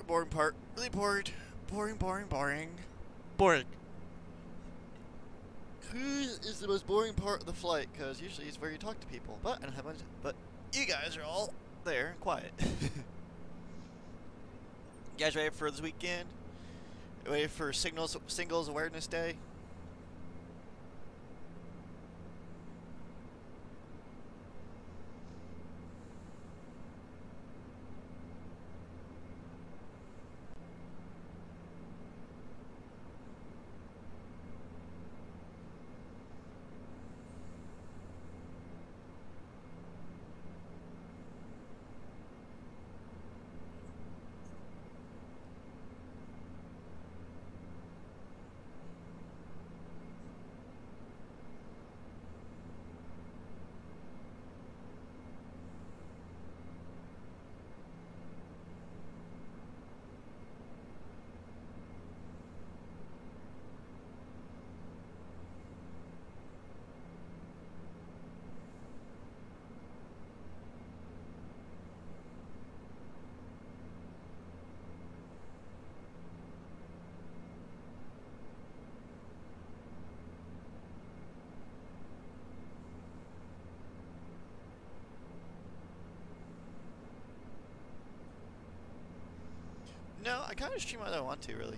boring part. Really bored. Boring, boring, boring. Boring. Cruise is the most boring part of the flight, because usually it's where you talk to people. But I don't have much. But you guys are all there and quiet. You guys ready for this weekend? Ready for Signals Singles Awareness Day? No, I kind of stream what I want to, really.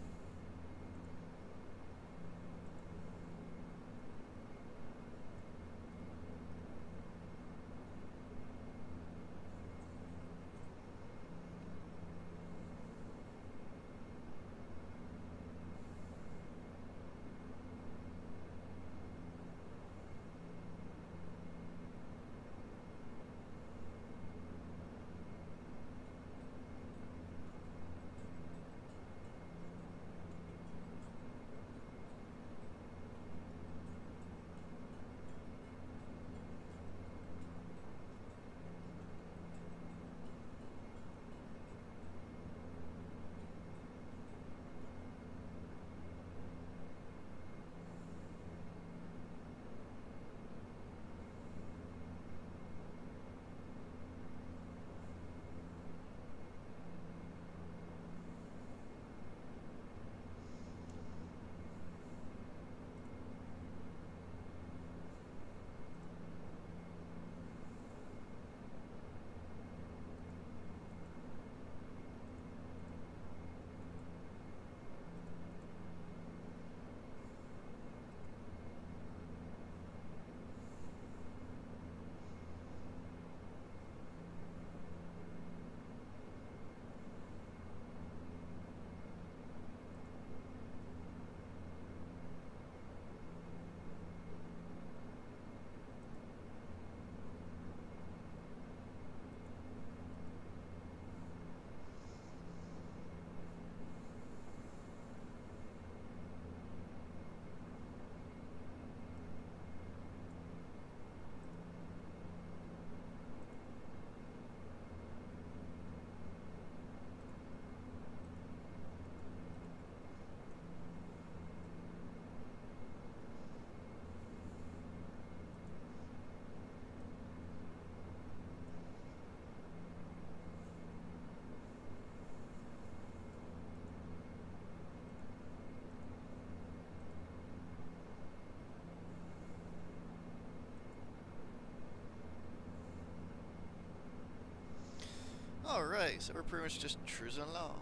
Alright, so we're pretty much just cruising along.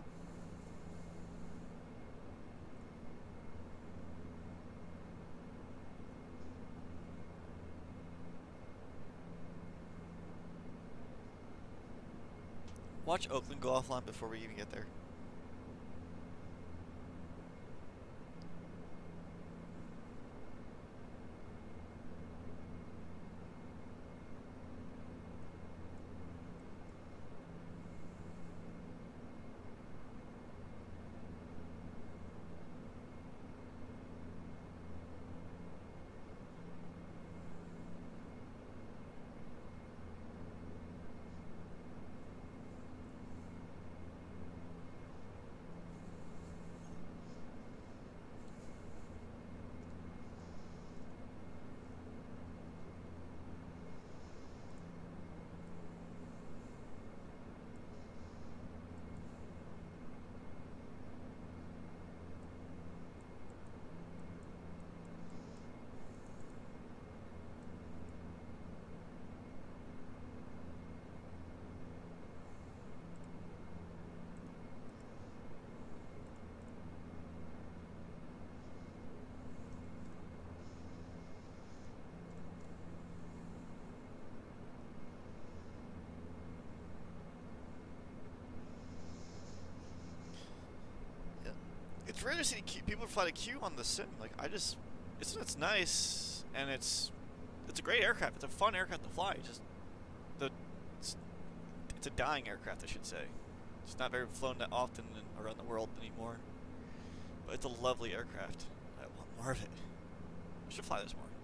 Watch Oakland go offline before we even get there. never seen Q people fly the Q on the sim. Like, I just, it's it's nice, and it's it's a great aircraft. It's a fun aircraft to fly. It's just the it's, it's a dying aircraft, I should say. It's not very flown that often in, around the world anymore. But it's a lovely aircraft. I want more of it. I should fly this more.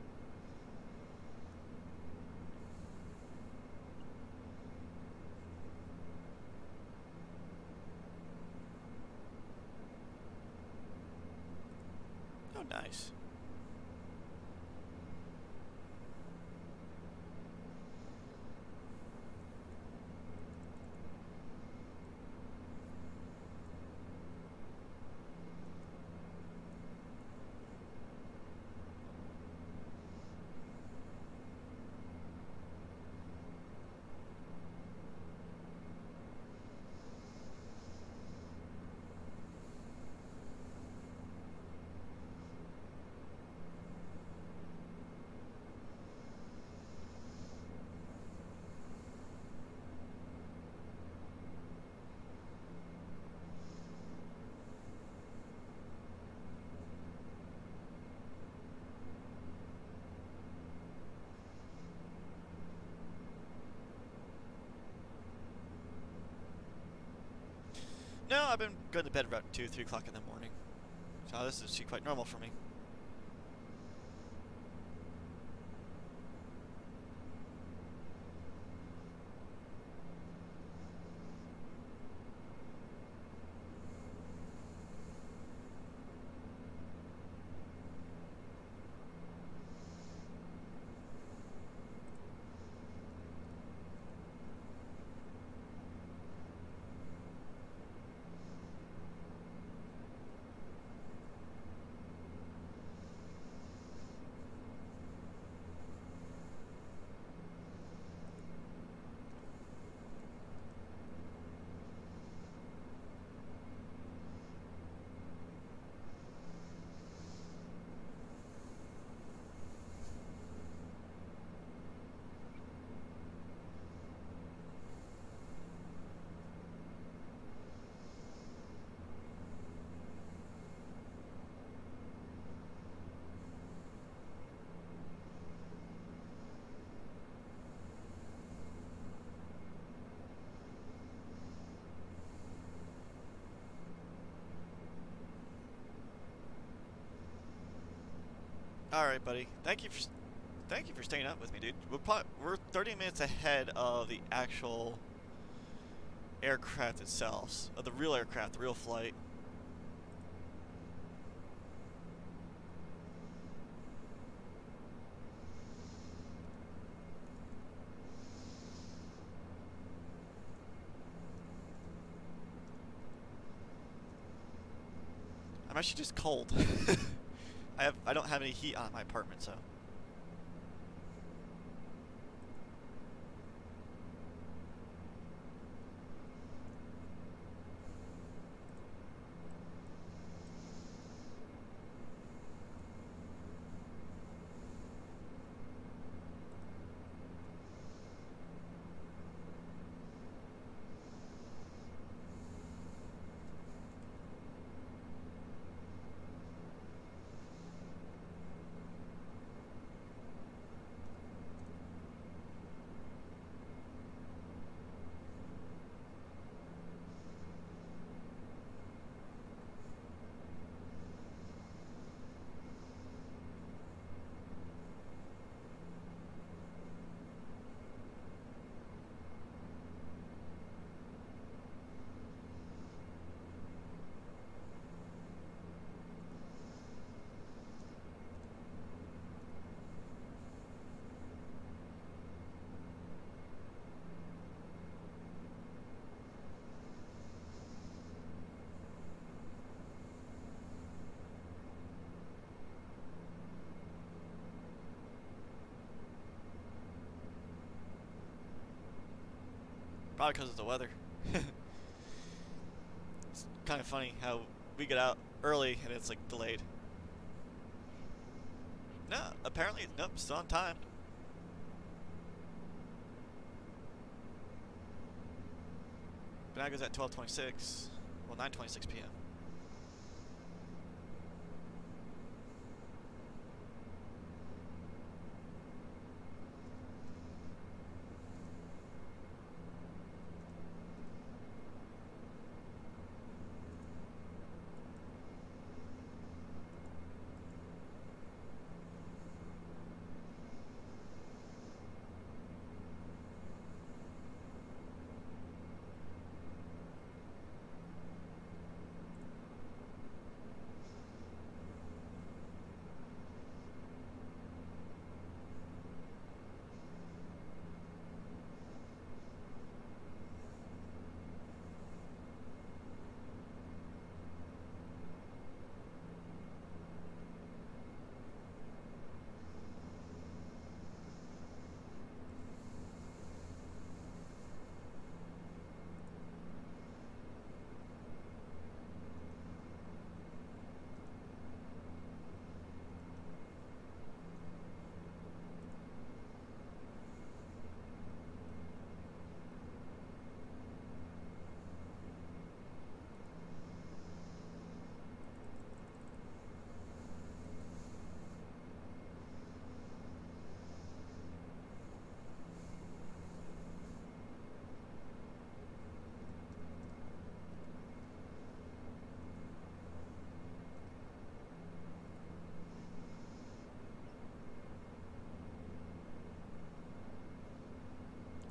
Oh, nice. No, I've been going to bed about two, three o'clock in the morning. So this is actually quite normal for me. All right, buddy. Thank you for thank you for staying up with me, dude. We're probably, we're thirty minutes ahead of the actual aircraft itself, of the real aircraft, the real flight. I'm actually just cold. I have I don't have any heat on my apartment, so. Probably because of the weather. It's kind of funny how we get out early and it's like delayed. No, apparently, nope, still on time. But now it goes at twelve twenty-six. Well, nine twenty-six p m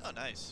Oh, nice.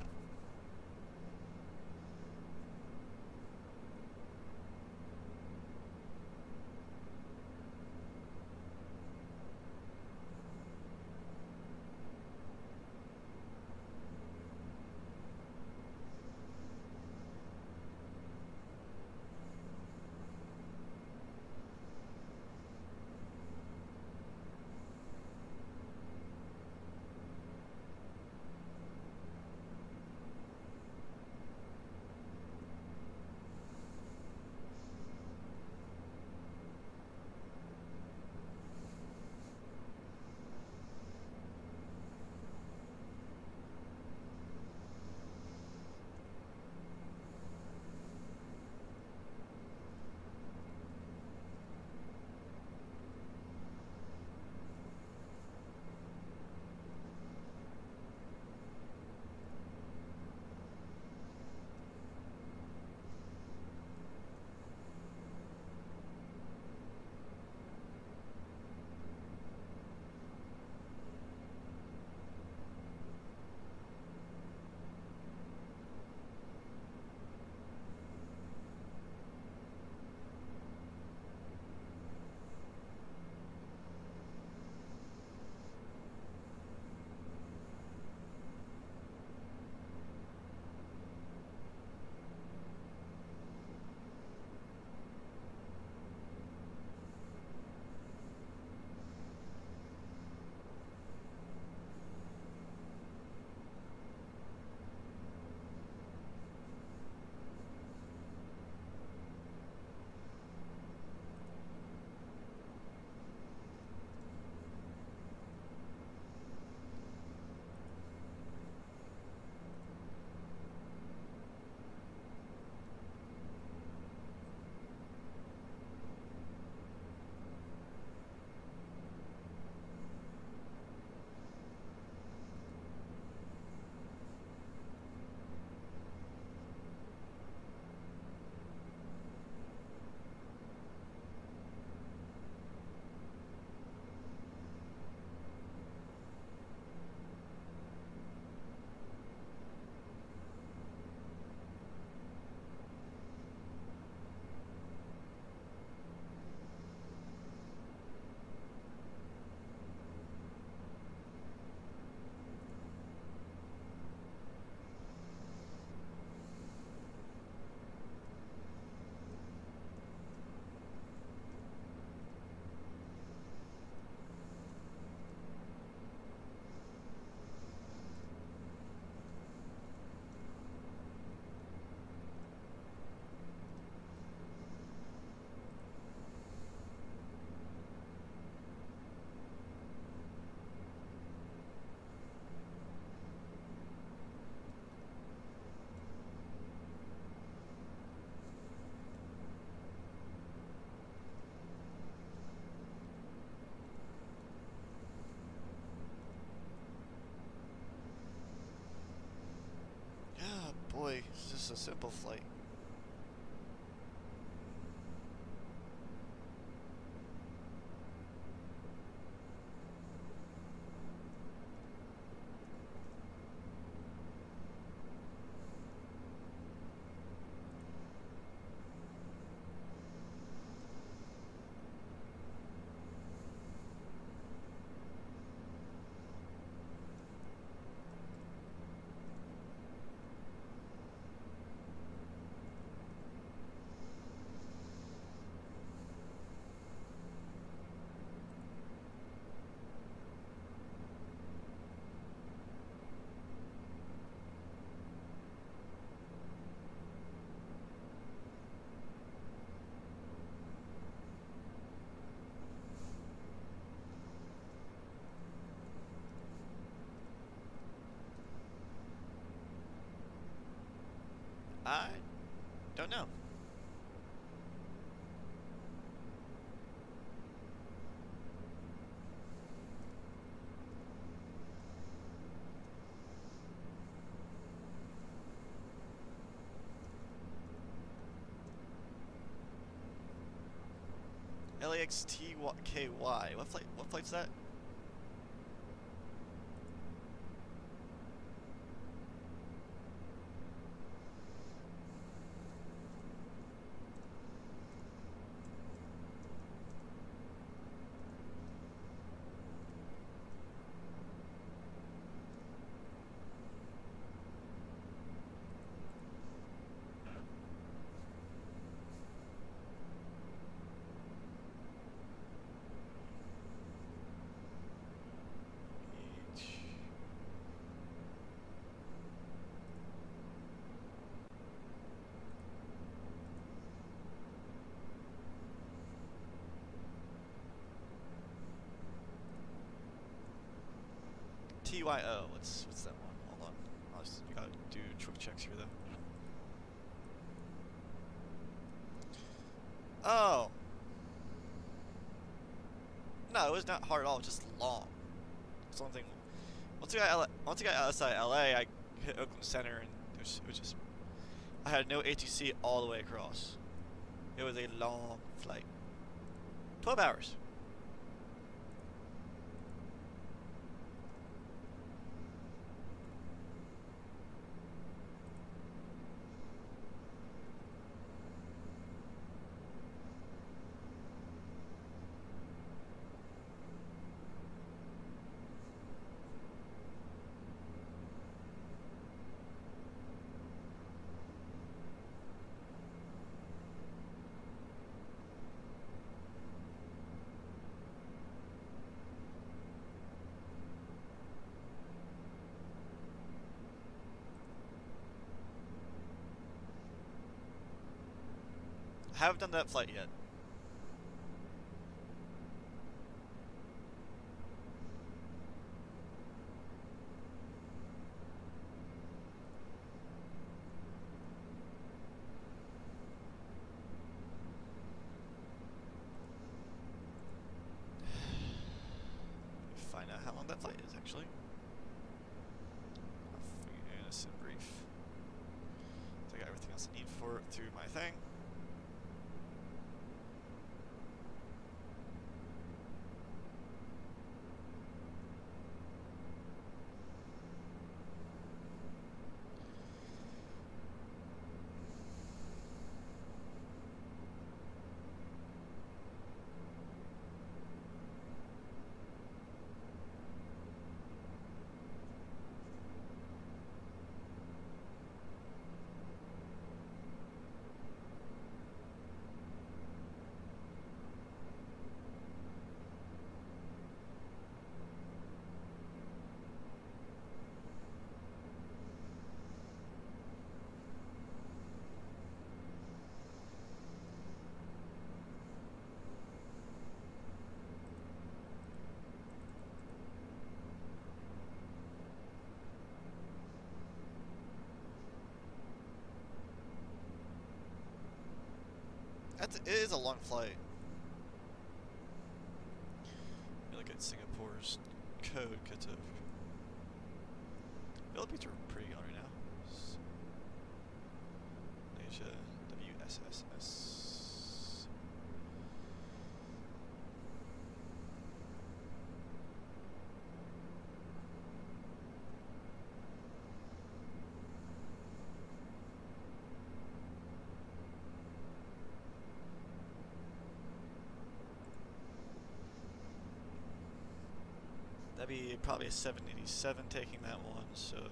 Boy, it's just a simple flight. I don't know. L A X T K Y. What flight? What flight's that? P Y O. What's what's that one? Hold on. I'll just gotta do quick checks here though. Oh. No, it was not hard at all. It was just long. That's the one thing. Once I got L A, once I got outside L A, I hit Oakland Center, and it was, it was just. I had no A T C all the way across. It was a long flight. Twelve hours. I haven't done that flight yet. Find out how long that flight is actually. In a sim brief. So I got everything else I need for it through my thing. That's, it is a long flight. Let me look at Singapore's code, because of Philippines are pretty on right now. Malaysia, W S S S. That'd be probably a seven eighty-seven taking that one, so put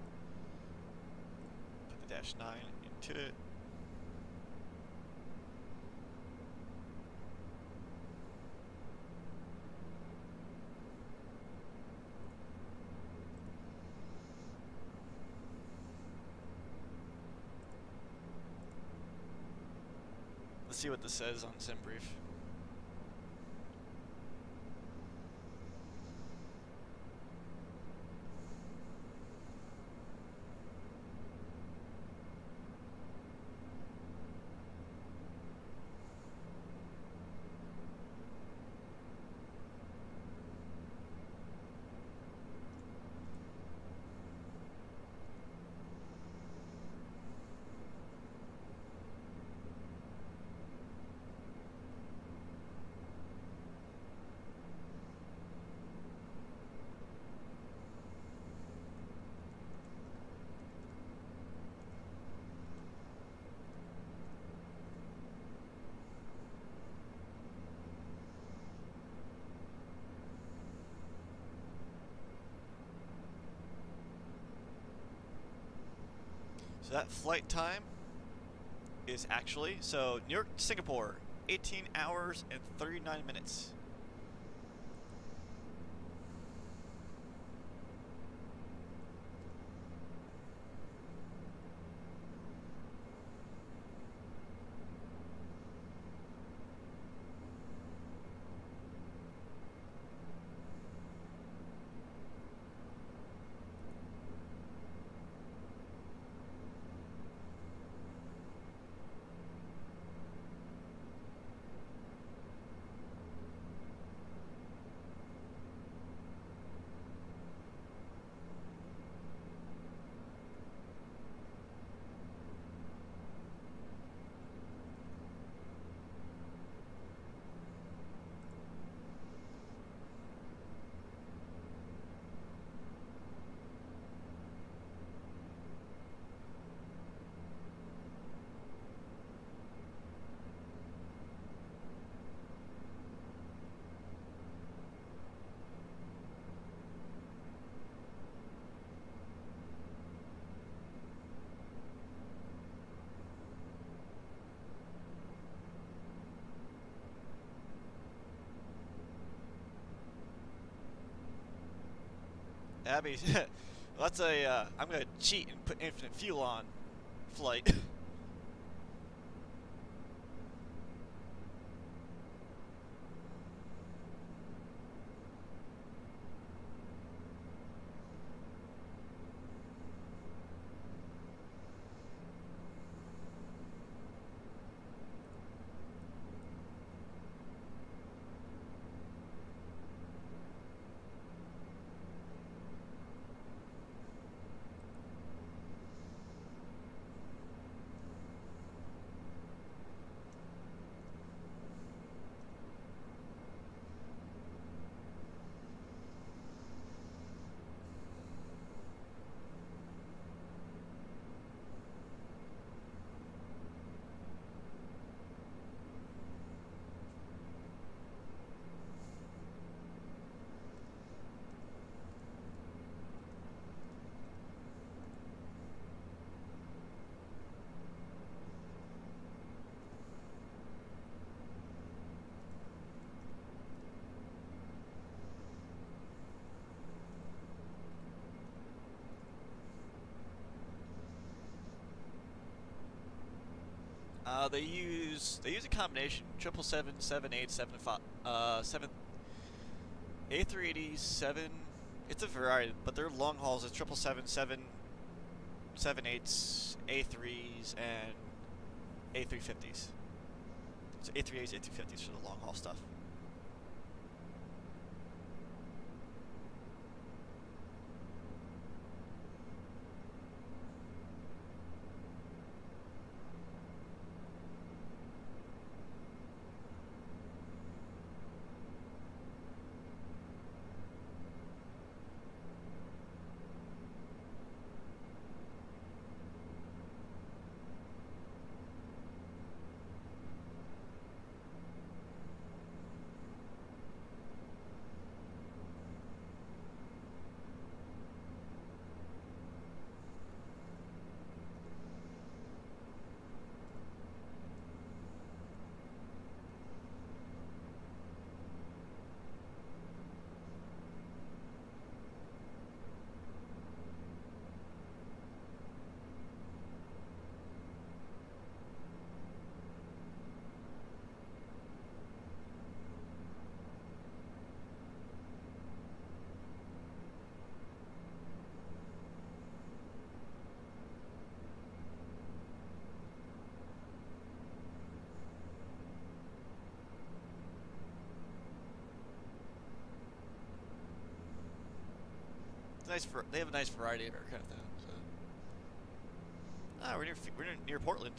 the dash nine into it. Let's see what this says on SimBrief. So that flight time is actually, so New York to Singapore, eighteen hours and thirty-nine minutes. Abby, that's a, uh, I'm gonna cheat and put infinite fuel on flight. Uh, they use they use a combination triple seven, seven eight, seven five, uh, seven A three eighty, seven. It's a variety, but their long hauls is triple seven, seven, seven eights, A threes, and A three fifties. So A three eights, A three fifties for the long haul stuff. Nice for they have a nice variety of aircraft though. So. Ah, we're near we're near, near Portland.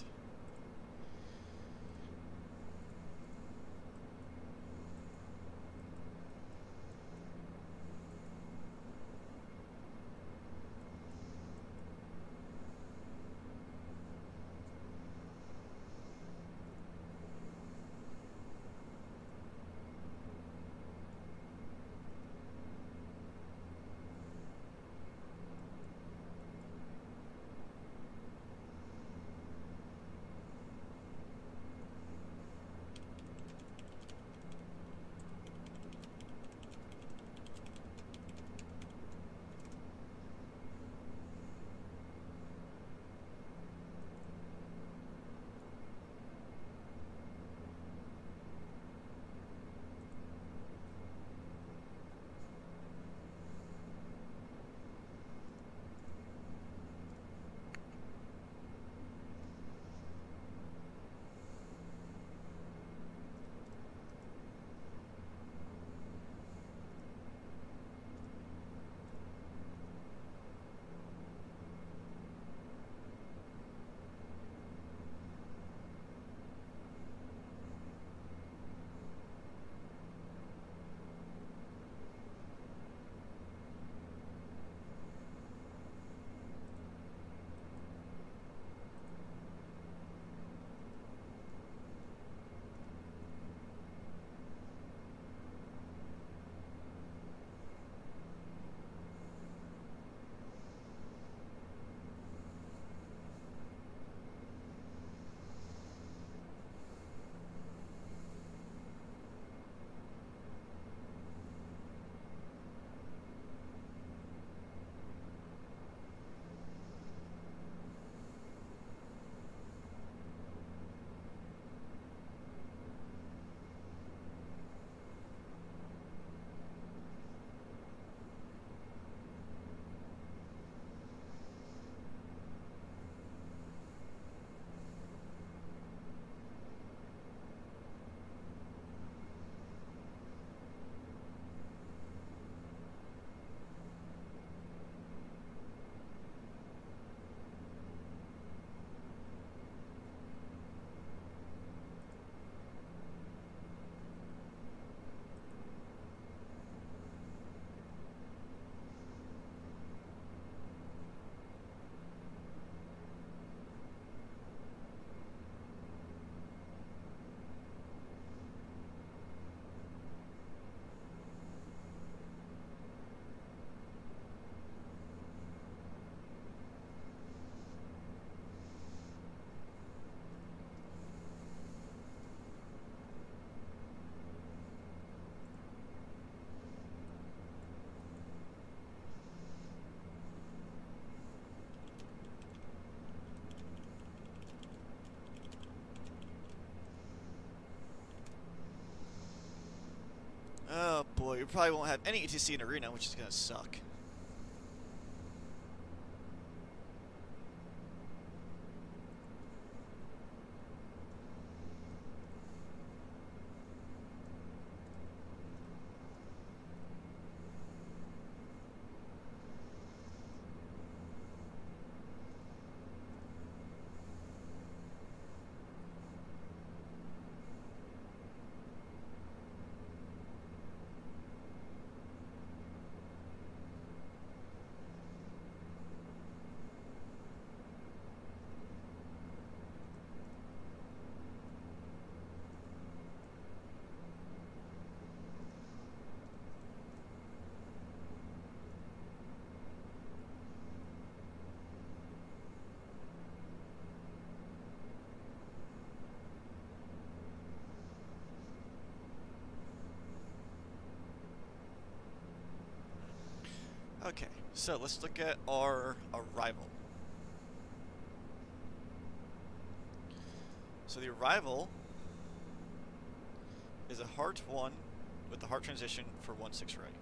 we probably won't have any E T C in Arena, which is gonna suck. Okay, so let's look at our arrival. So the arrival is a heart one with the heart transition for one six right.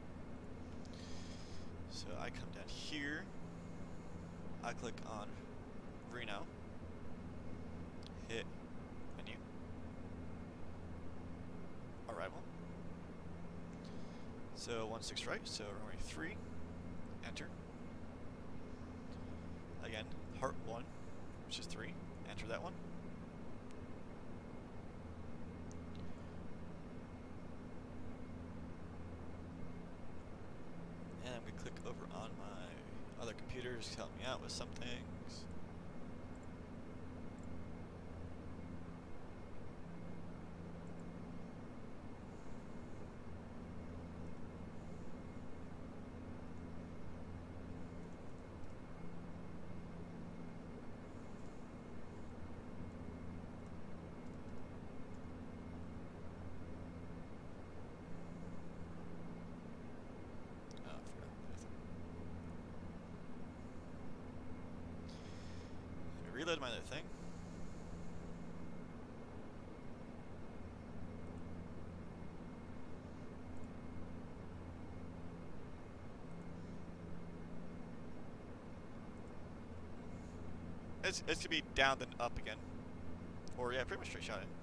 So I come down here, I click on Reno, hit menu, arrival. So one six right, so runway three. Enter. Again, heart one, which is three. Enter that one. And I'm going to click over on my other computers to help me out with some things. Reload my other thing. It's, it's gonna be down then up again. Or yeah, pretty much straight shot it.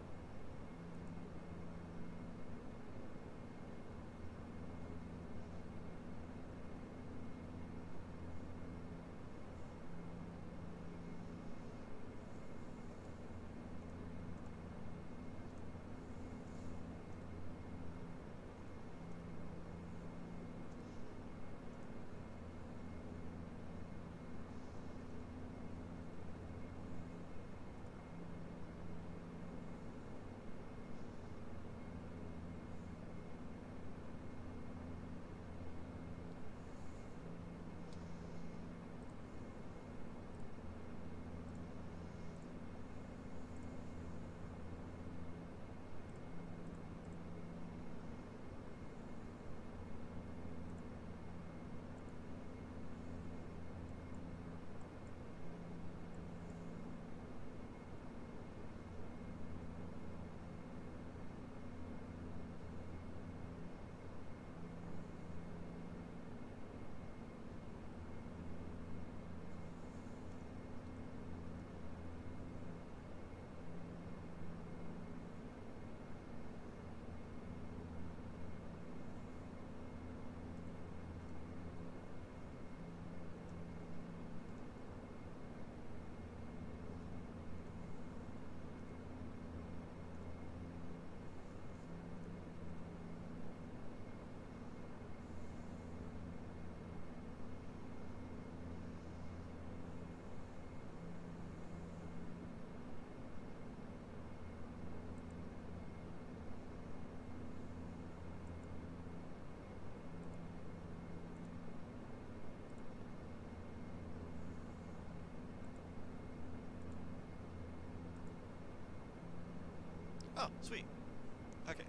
Oh, sweet. Okay.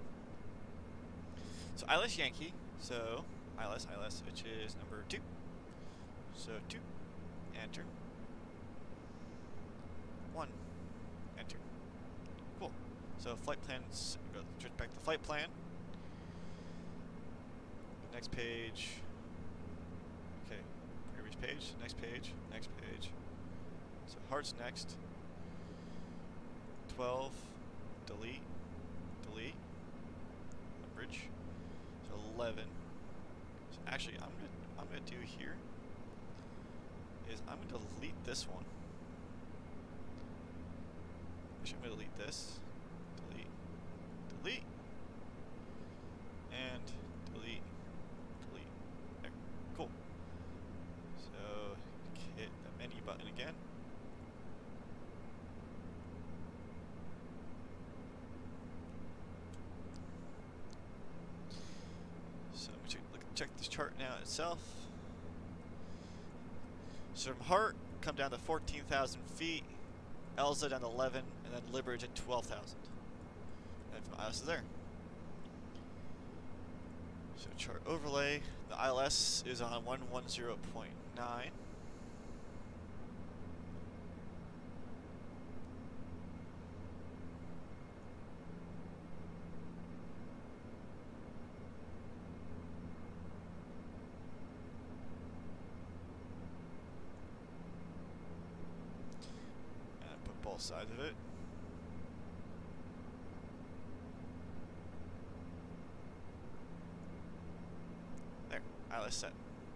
So I L S Yankee. So I L S, I L S, which is number two. So two, enter. One, enter. Cool. So flight plans, go back to flight plan. next page. Okay, previous page, next page, next page. So hearts next. twelve, delete, delete, bridge. So eleven. So actually, I'm gonna I'm gonna do here is I'm gonna delete this one. Actually, I'm gonna delete this. Delete, delete, and delete, delete. There, cool. So hit the menu button again. So I'm gonna check, look, check this chart now itself. So from Heart, come down to fourteen thousand feet, Elza down to eleven, and then Liberage at twelve thousand. And from I L S is there. So chart overlay, the I L S is on one ten point nine. Both sides of it. There, I L S set.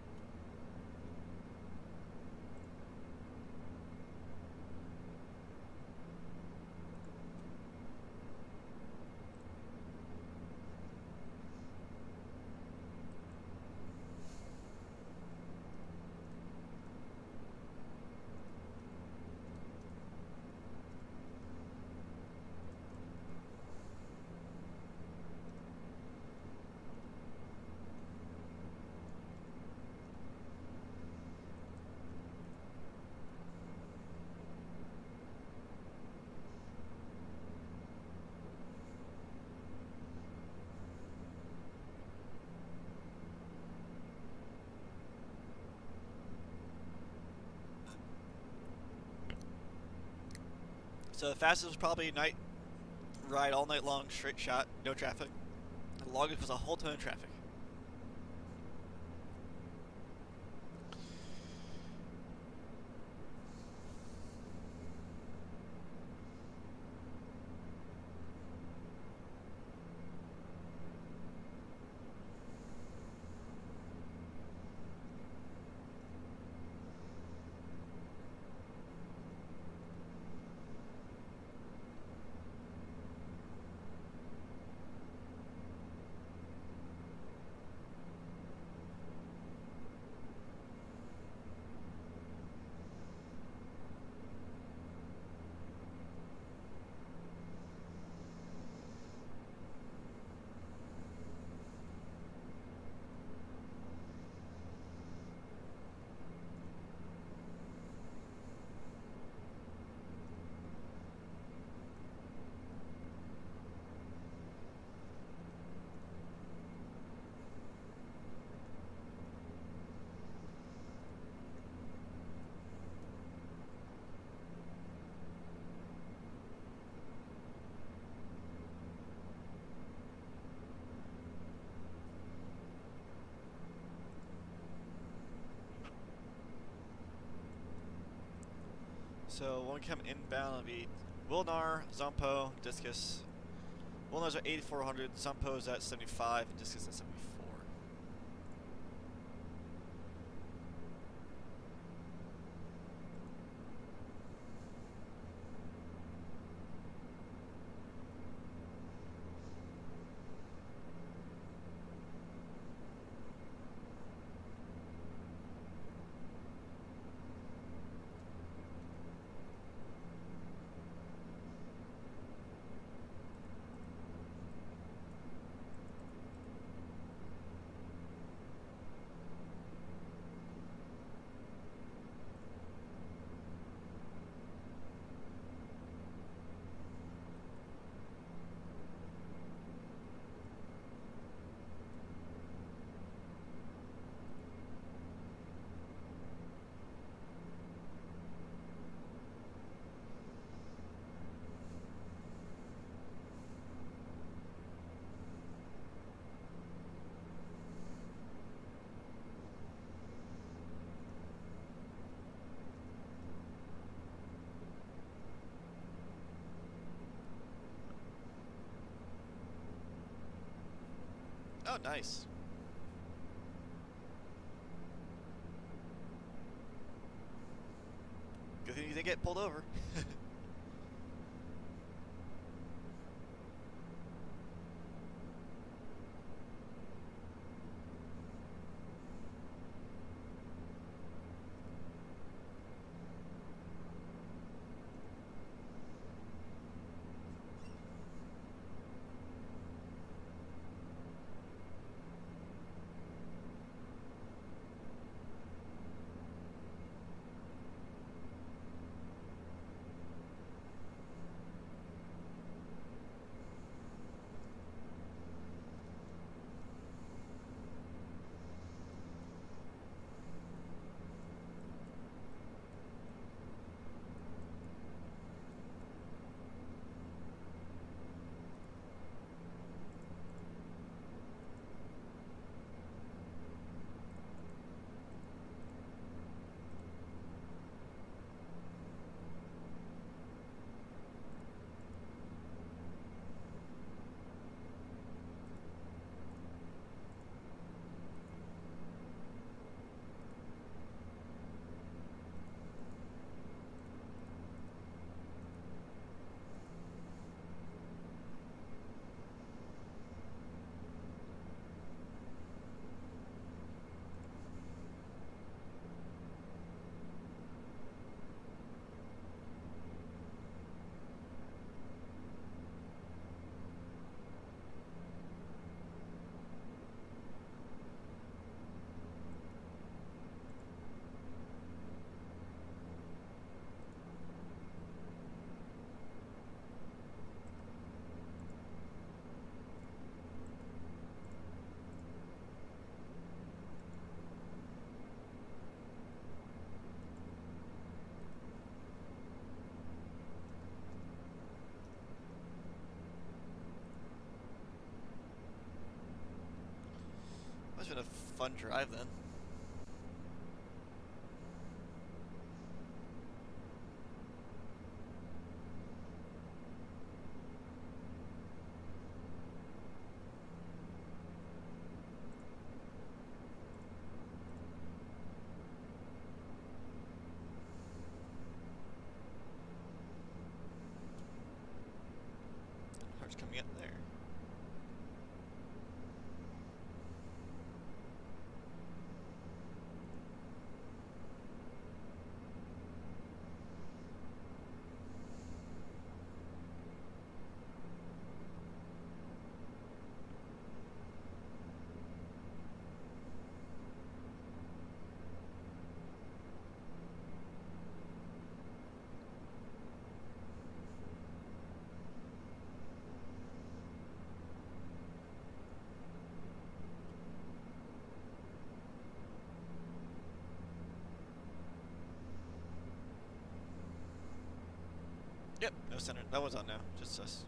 So the fastest was probably night ride all night long, straight shot, no traffic. The longest was a whole ton of traffic. So when we come inbound, it'll be Wilnar, Zompo, Discus. Wilnar's at eighty-four hundred, Zompo's at seventy-five, and Discus at seventy-four. Oh, nice. Good thing you didn't get pulled over. Must have been a fun drive then. Car's coming up there. Yep, no center. That one's on now. Just us.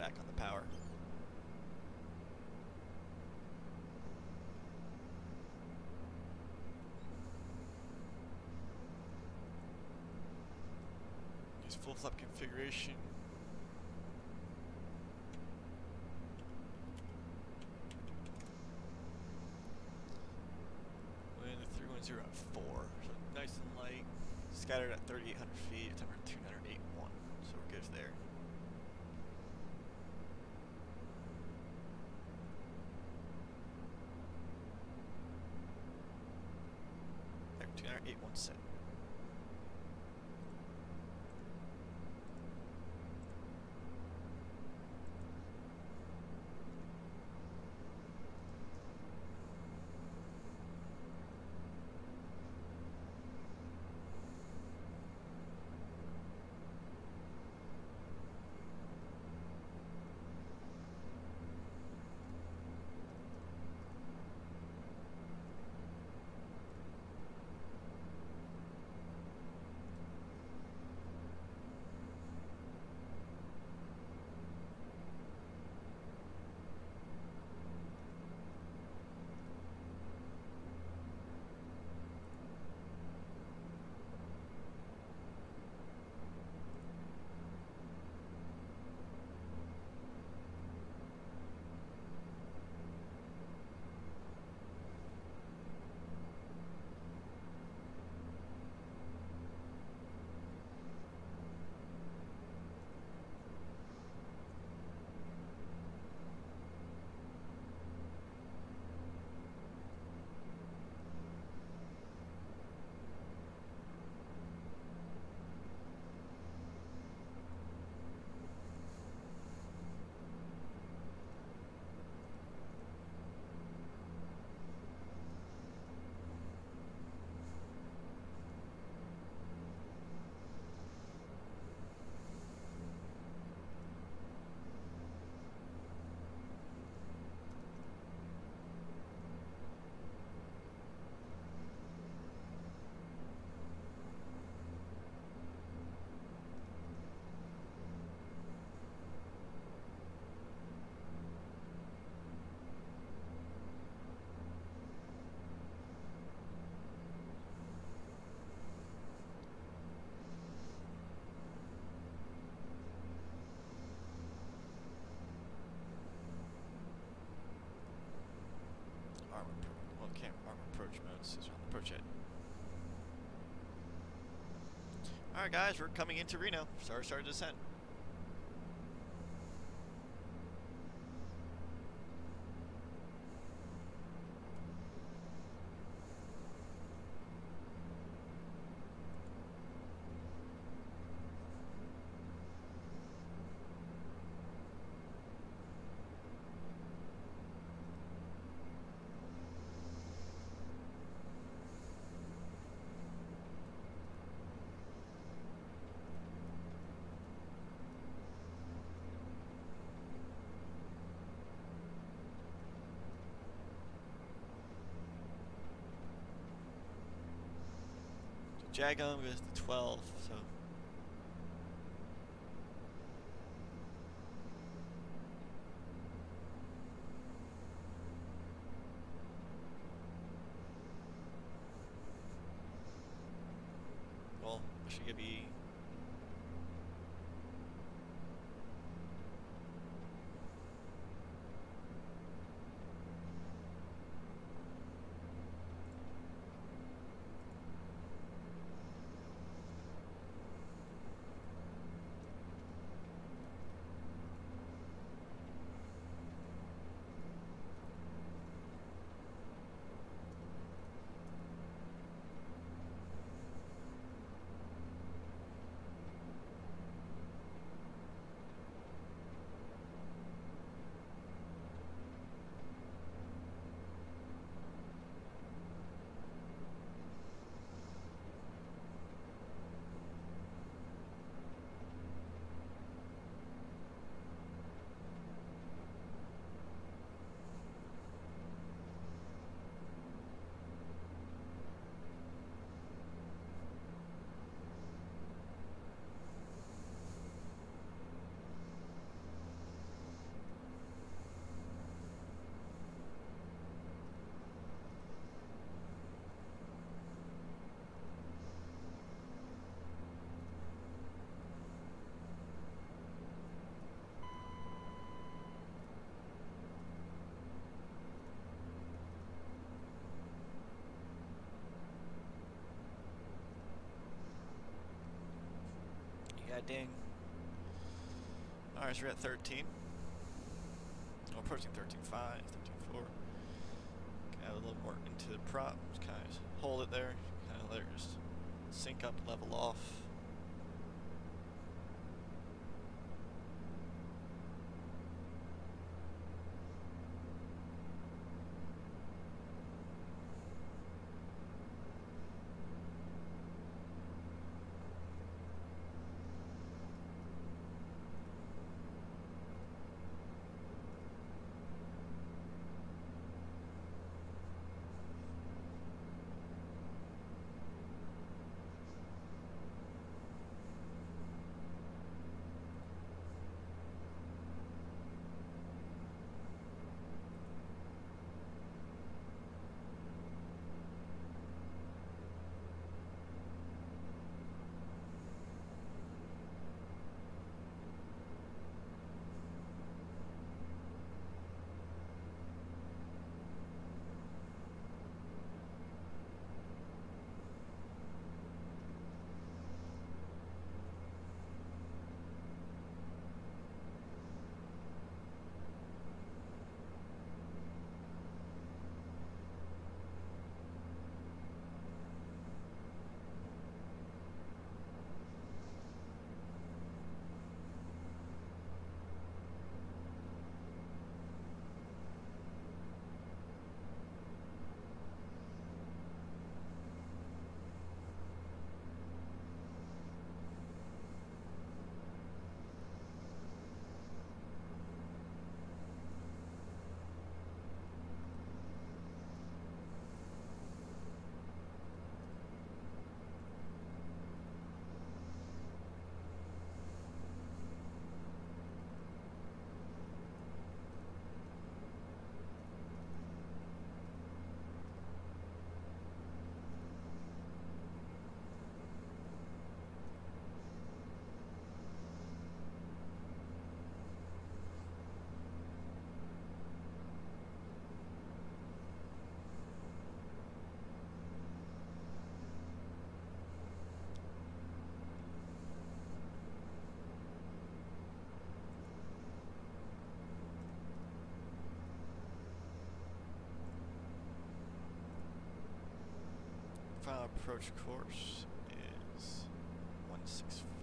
back on the power. Use full flap configuration. Wind three one zero at four. So nice and light. Scattered at thirty-eight hundred feet, temperature two hundred eight point one. So we're good there. There, two hundred eight point one set. Armor pro well, can't armor approach modes is on the approach head. Alright guys, we're coming into Reno. Start start descent. Jagum is the twelve, so well, should it be Yeah, ding. Alright, so we're at thirteen. Oh, approaching thirteen point five, thirteen point four. Add a little more into the prop. Just kind of hold it there. Kind of let it just sync up, level off. Final approach course is one six four.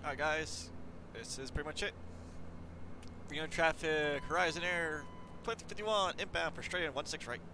Alright guys, this is pretty much it. Reno traffic, Horizon Air twenty fifty-one, inbound for straight in one six right.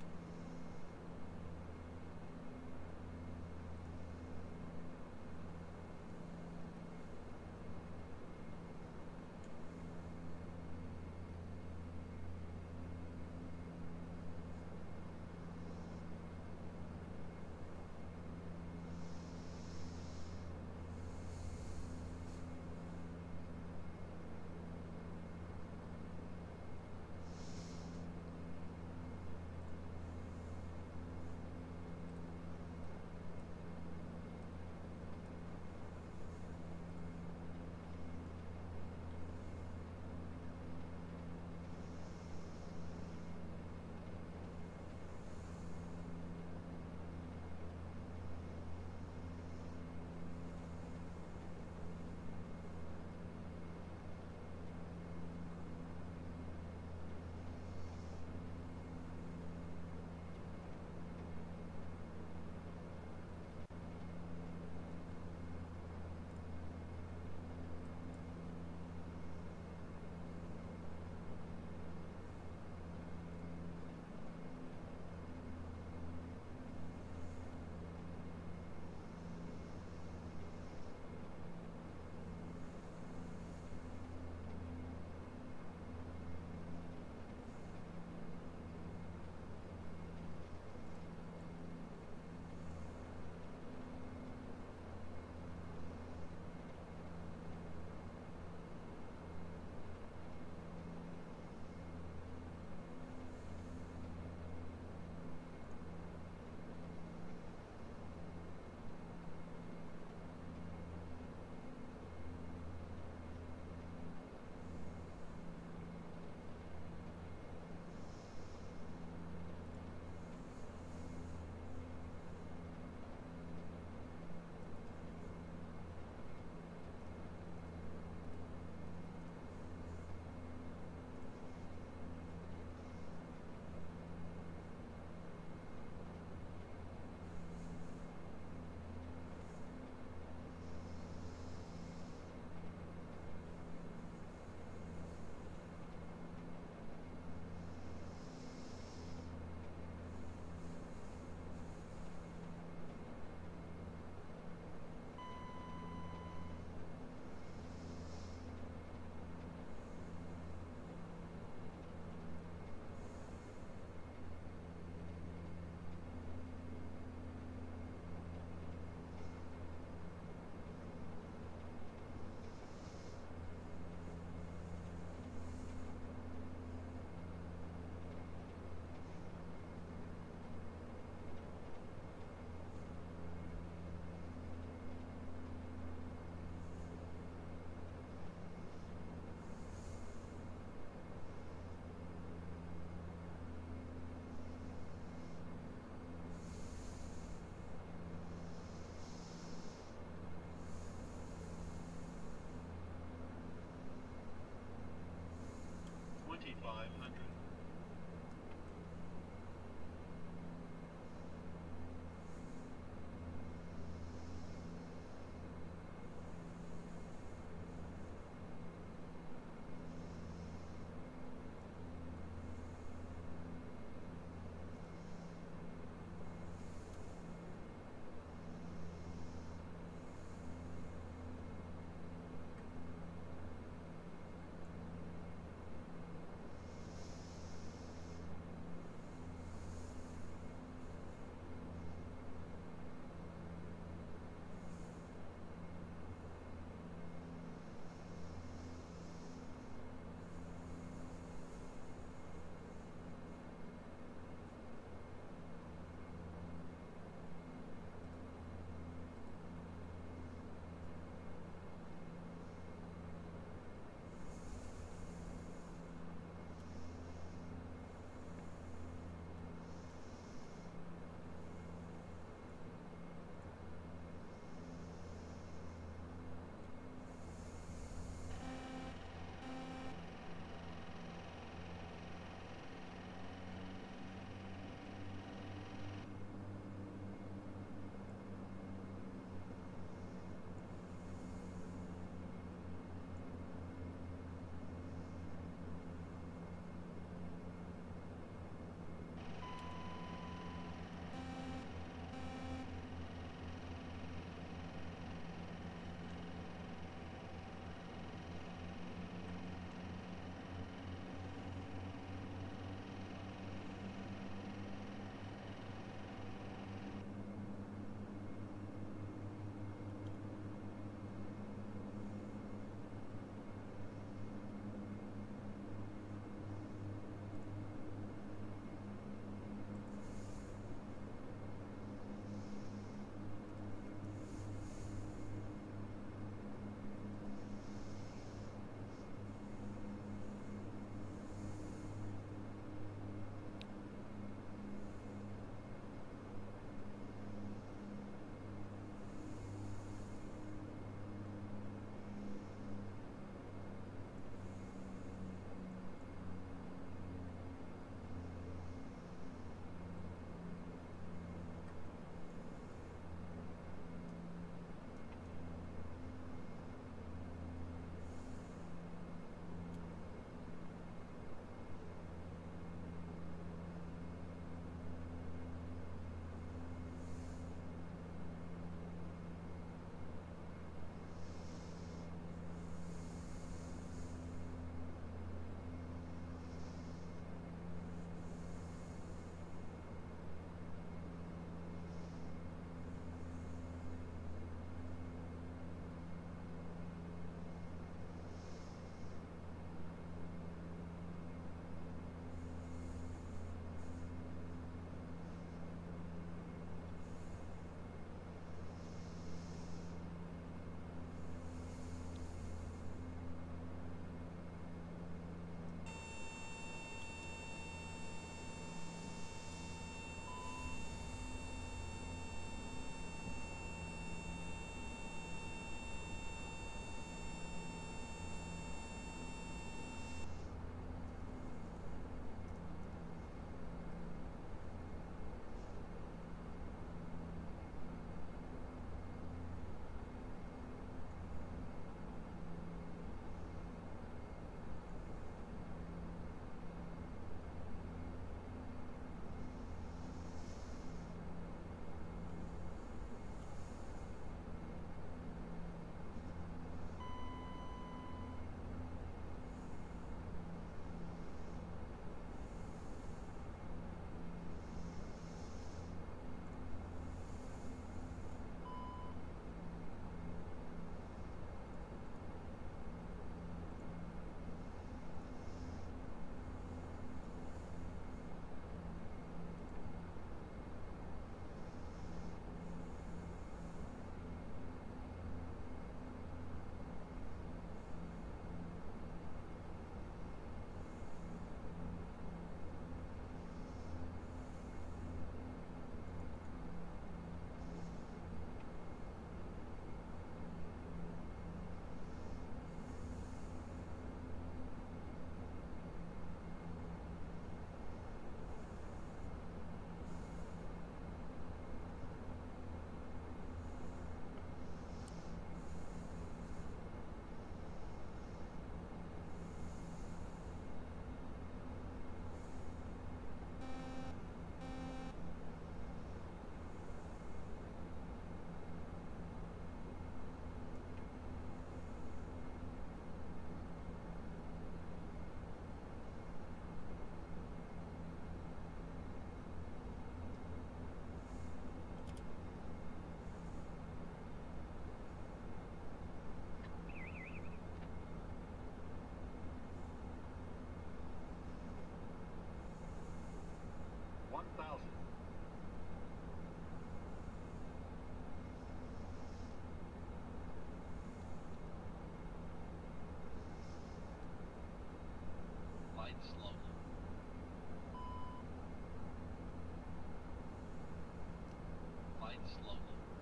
slowly.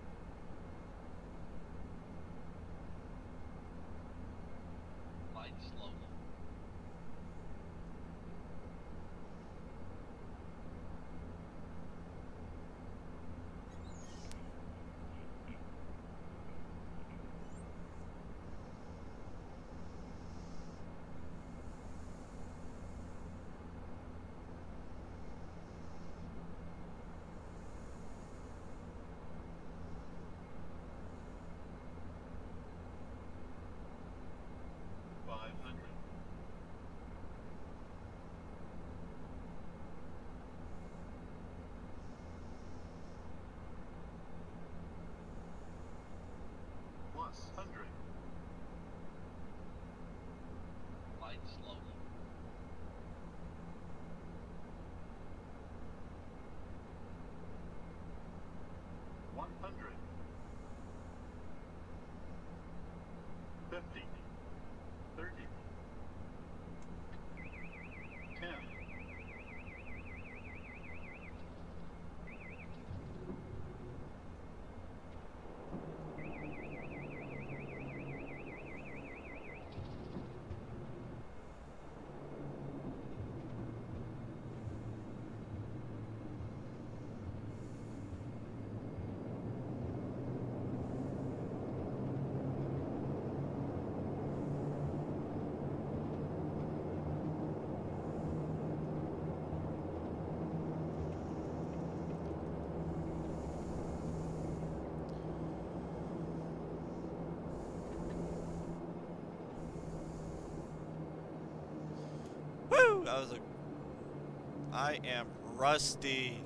Light slowly. Five hundred. Plus hundred. Light slowly. One hundred. Fifty. Thirty. Ten. Woo! That was a. I am rusty.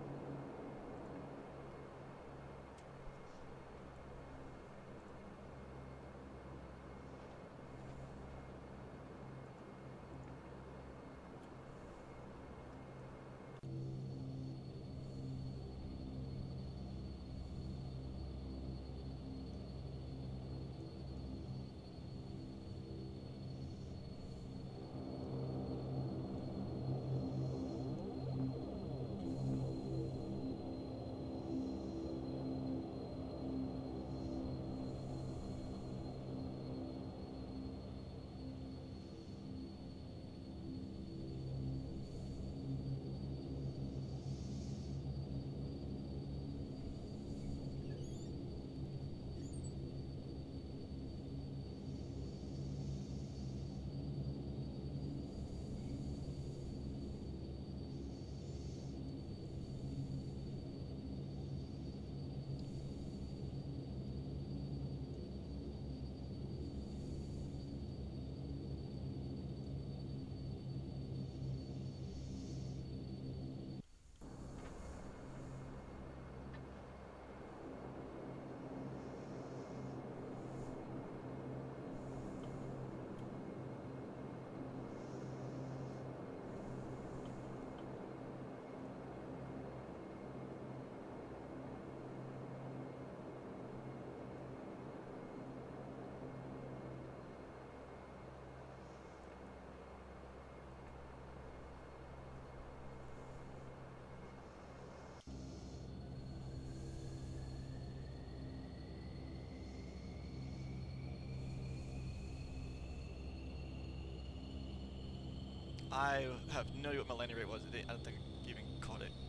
I have no idea what my landing rate was. I don't think I even caught it.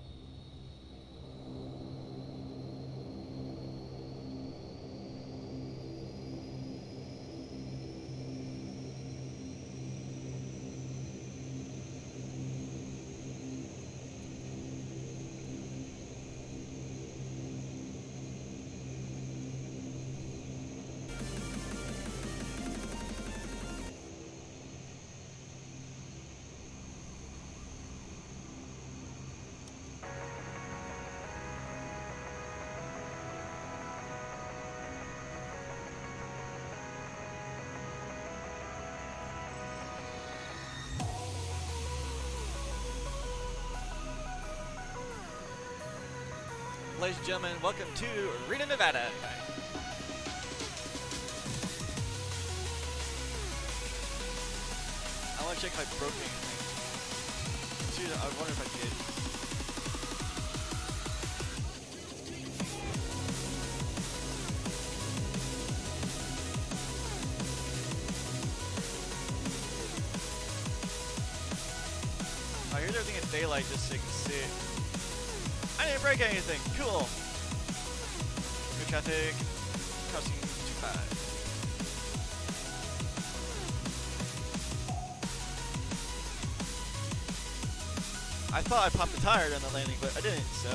Ladies and gentlemen, welcome to Reno, Nevada. I want to check if I broke anything. Dude, I wonder if I did. daylight just so you can see it. I didn't break anything. Cool. Good traffic. Crossing two five. I thought I popped the tire on the landing, but I didn't, so.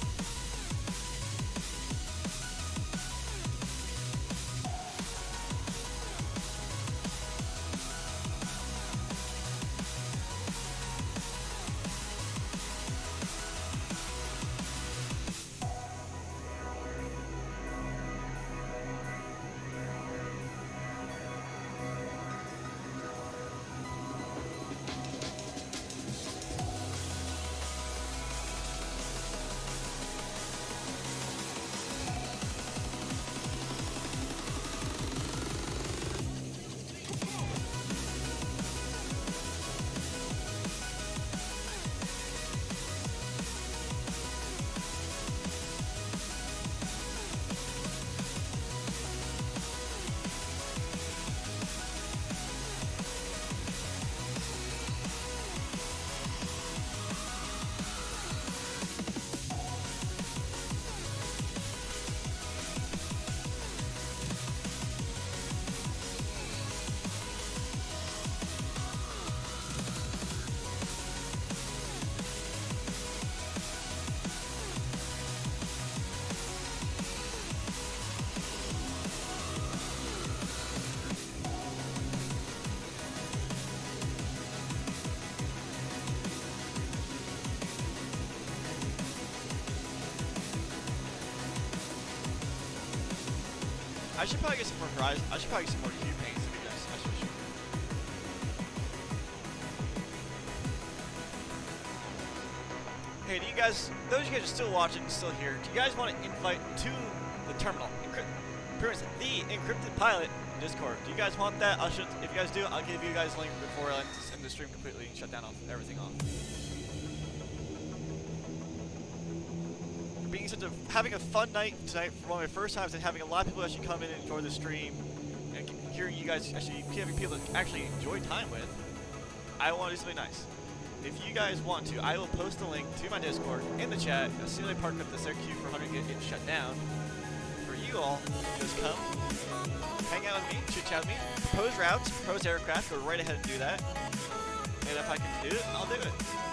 I should probably get some more horizon. I should probably get some more hue paints to be honest. I should, should. Hey, do you guys, those of you guys are still watching, still here, do you guys want to invite to the terminal? Encrypt, pretty much the encrypted pilot in Discord. Do you guys want that? I'll should, if you guys do, I'll give you guys a link before I end the stream completely and shut down off everything off. Being such a having a fun night tonight for one of my first times and having a lot of people actually come in and enjoy the stream and hearing you guys actually having people to actually enjoy time with, I want to do something nice. If you guys want to, I will post a link to my Discord in the chat as soon as I park up this air queue for one hundred get, get shut down. For you all, just come, hang out with me, chit chat with me, propose routes, propose aircraft, go right ahead and do that. And if I can do it, I'll do it.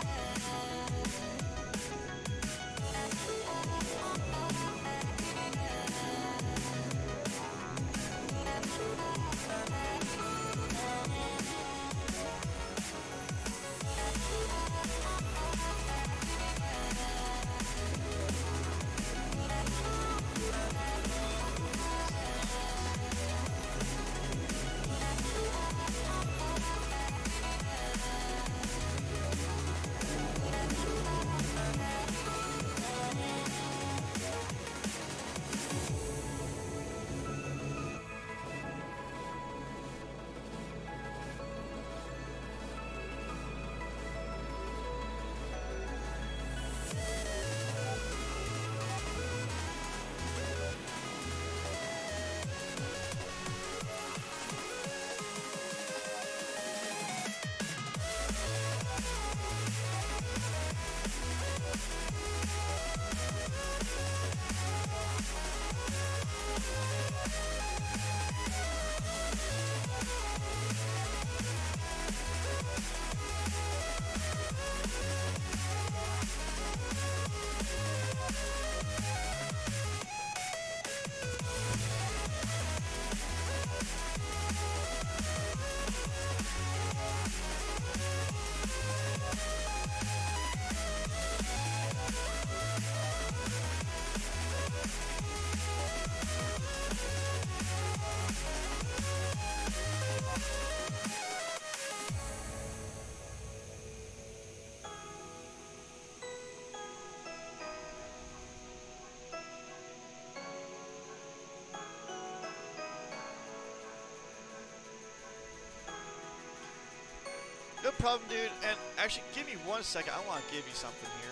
No problem, dude. And actually, give me one second. I want to give you something here.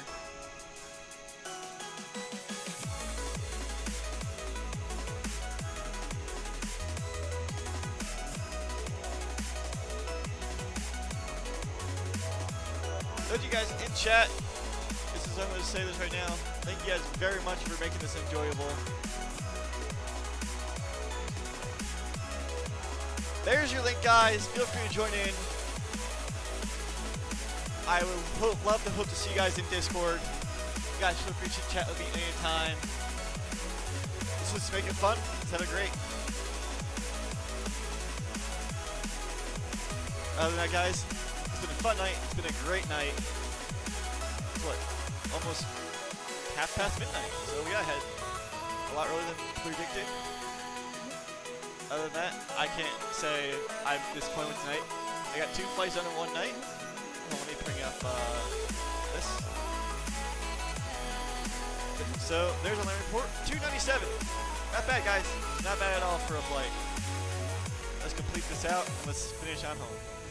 Those of you guys in chat, this is I'm going to say this right now. Thank you guys very much for making this enjoyable. There's your link, guys. Feel free to join in. I would hope, love to hope to see you guys in Discord. You guys feel free to chat with me anytime. Let's just make it fun. Let's have it great. Other than that, guys, it's been a fun night. It's been a great night. It's what? Almost half past midnight. So we got ahead a lot earlier than predicted. Other than that, I can't say I'm disappointed with tonight. I got two flights done in one night. Well, let me bring up uh, this. So there's a land report. two ninety-seven. Not bad, guys. Not bad at all for a flight. Let's complete this out and let's finish on home.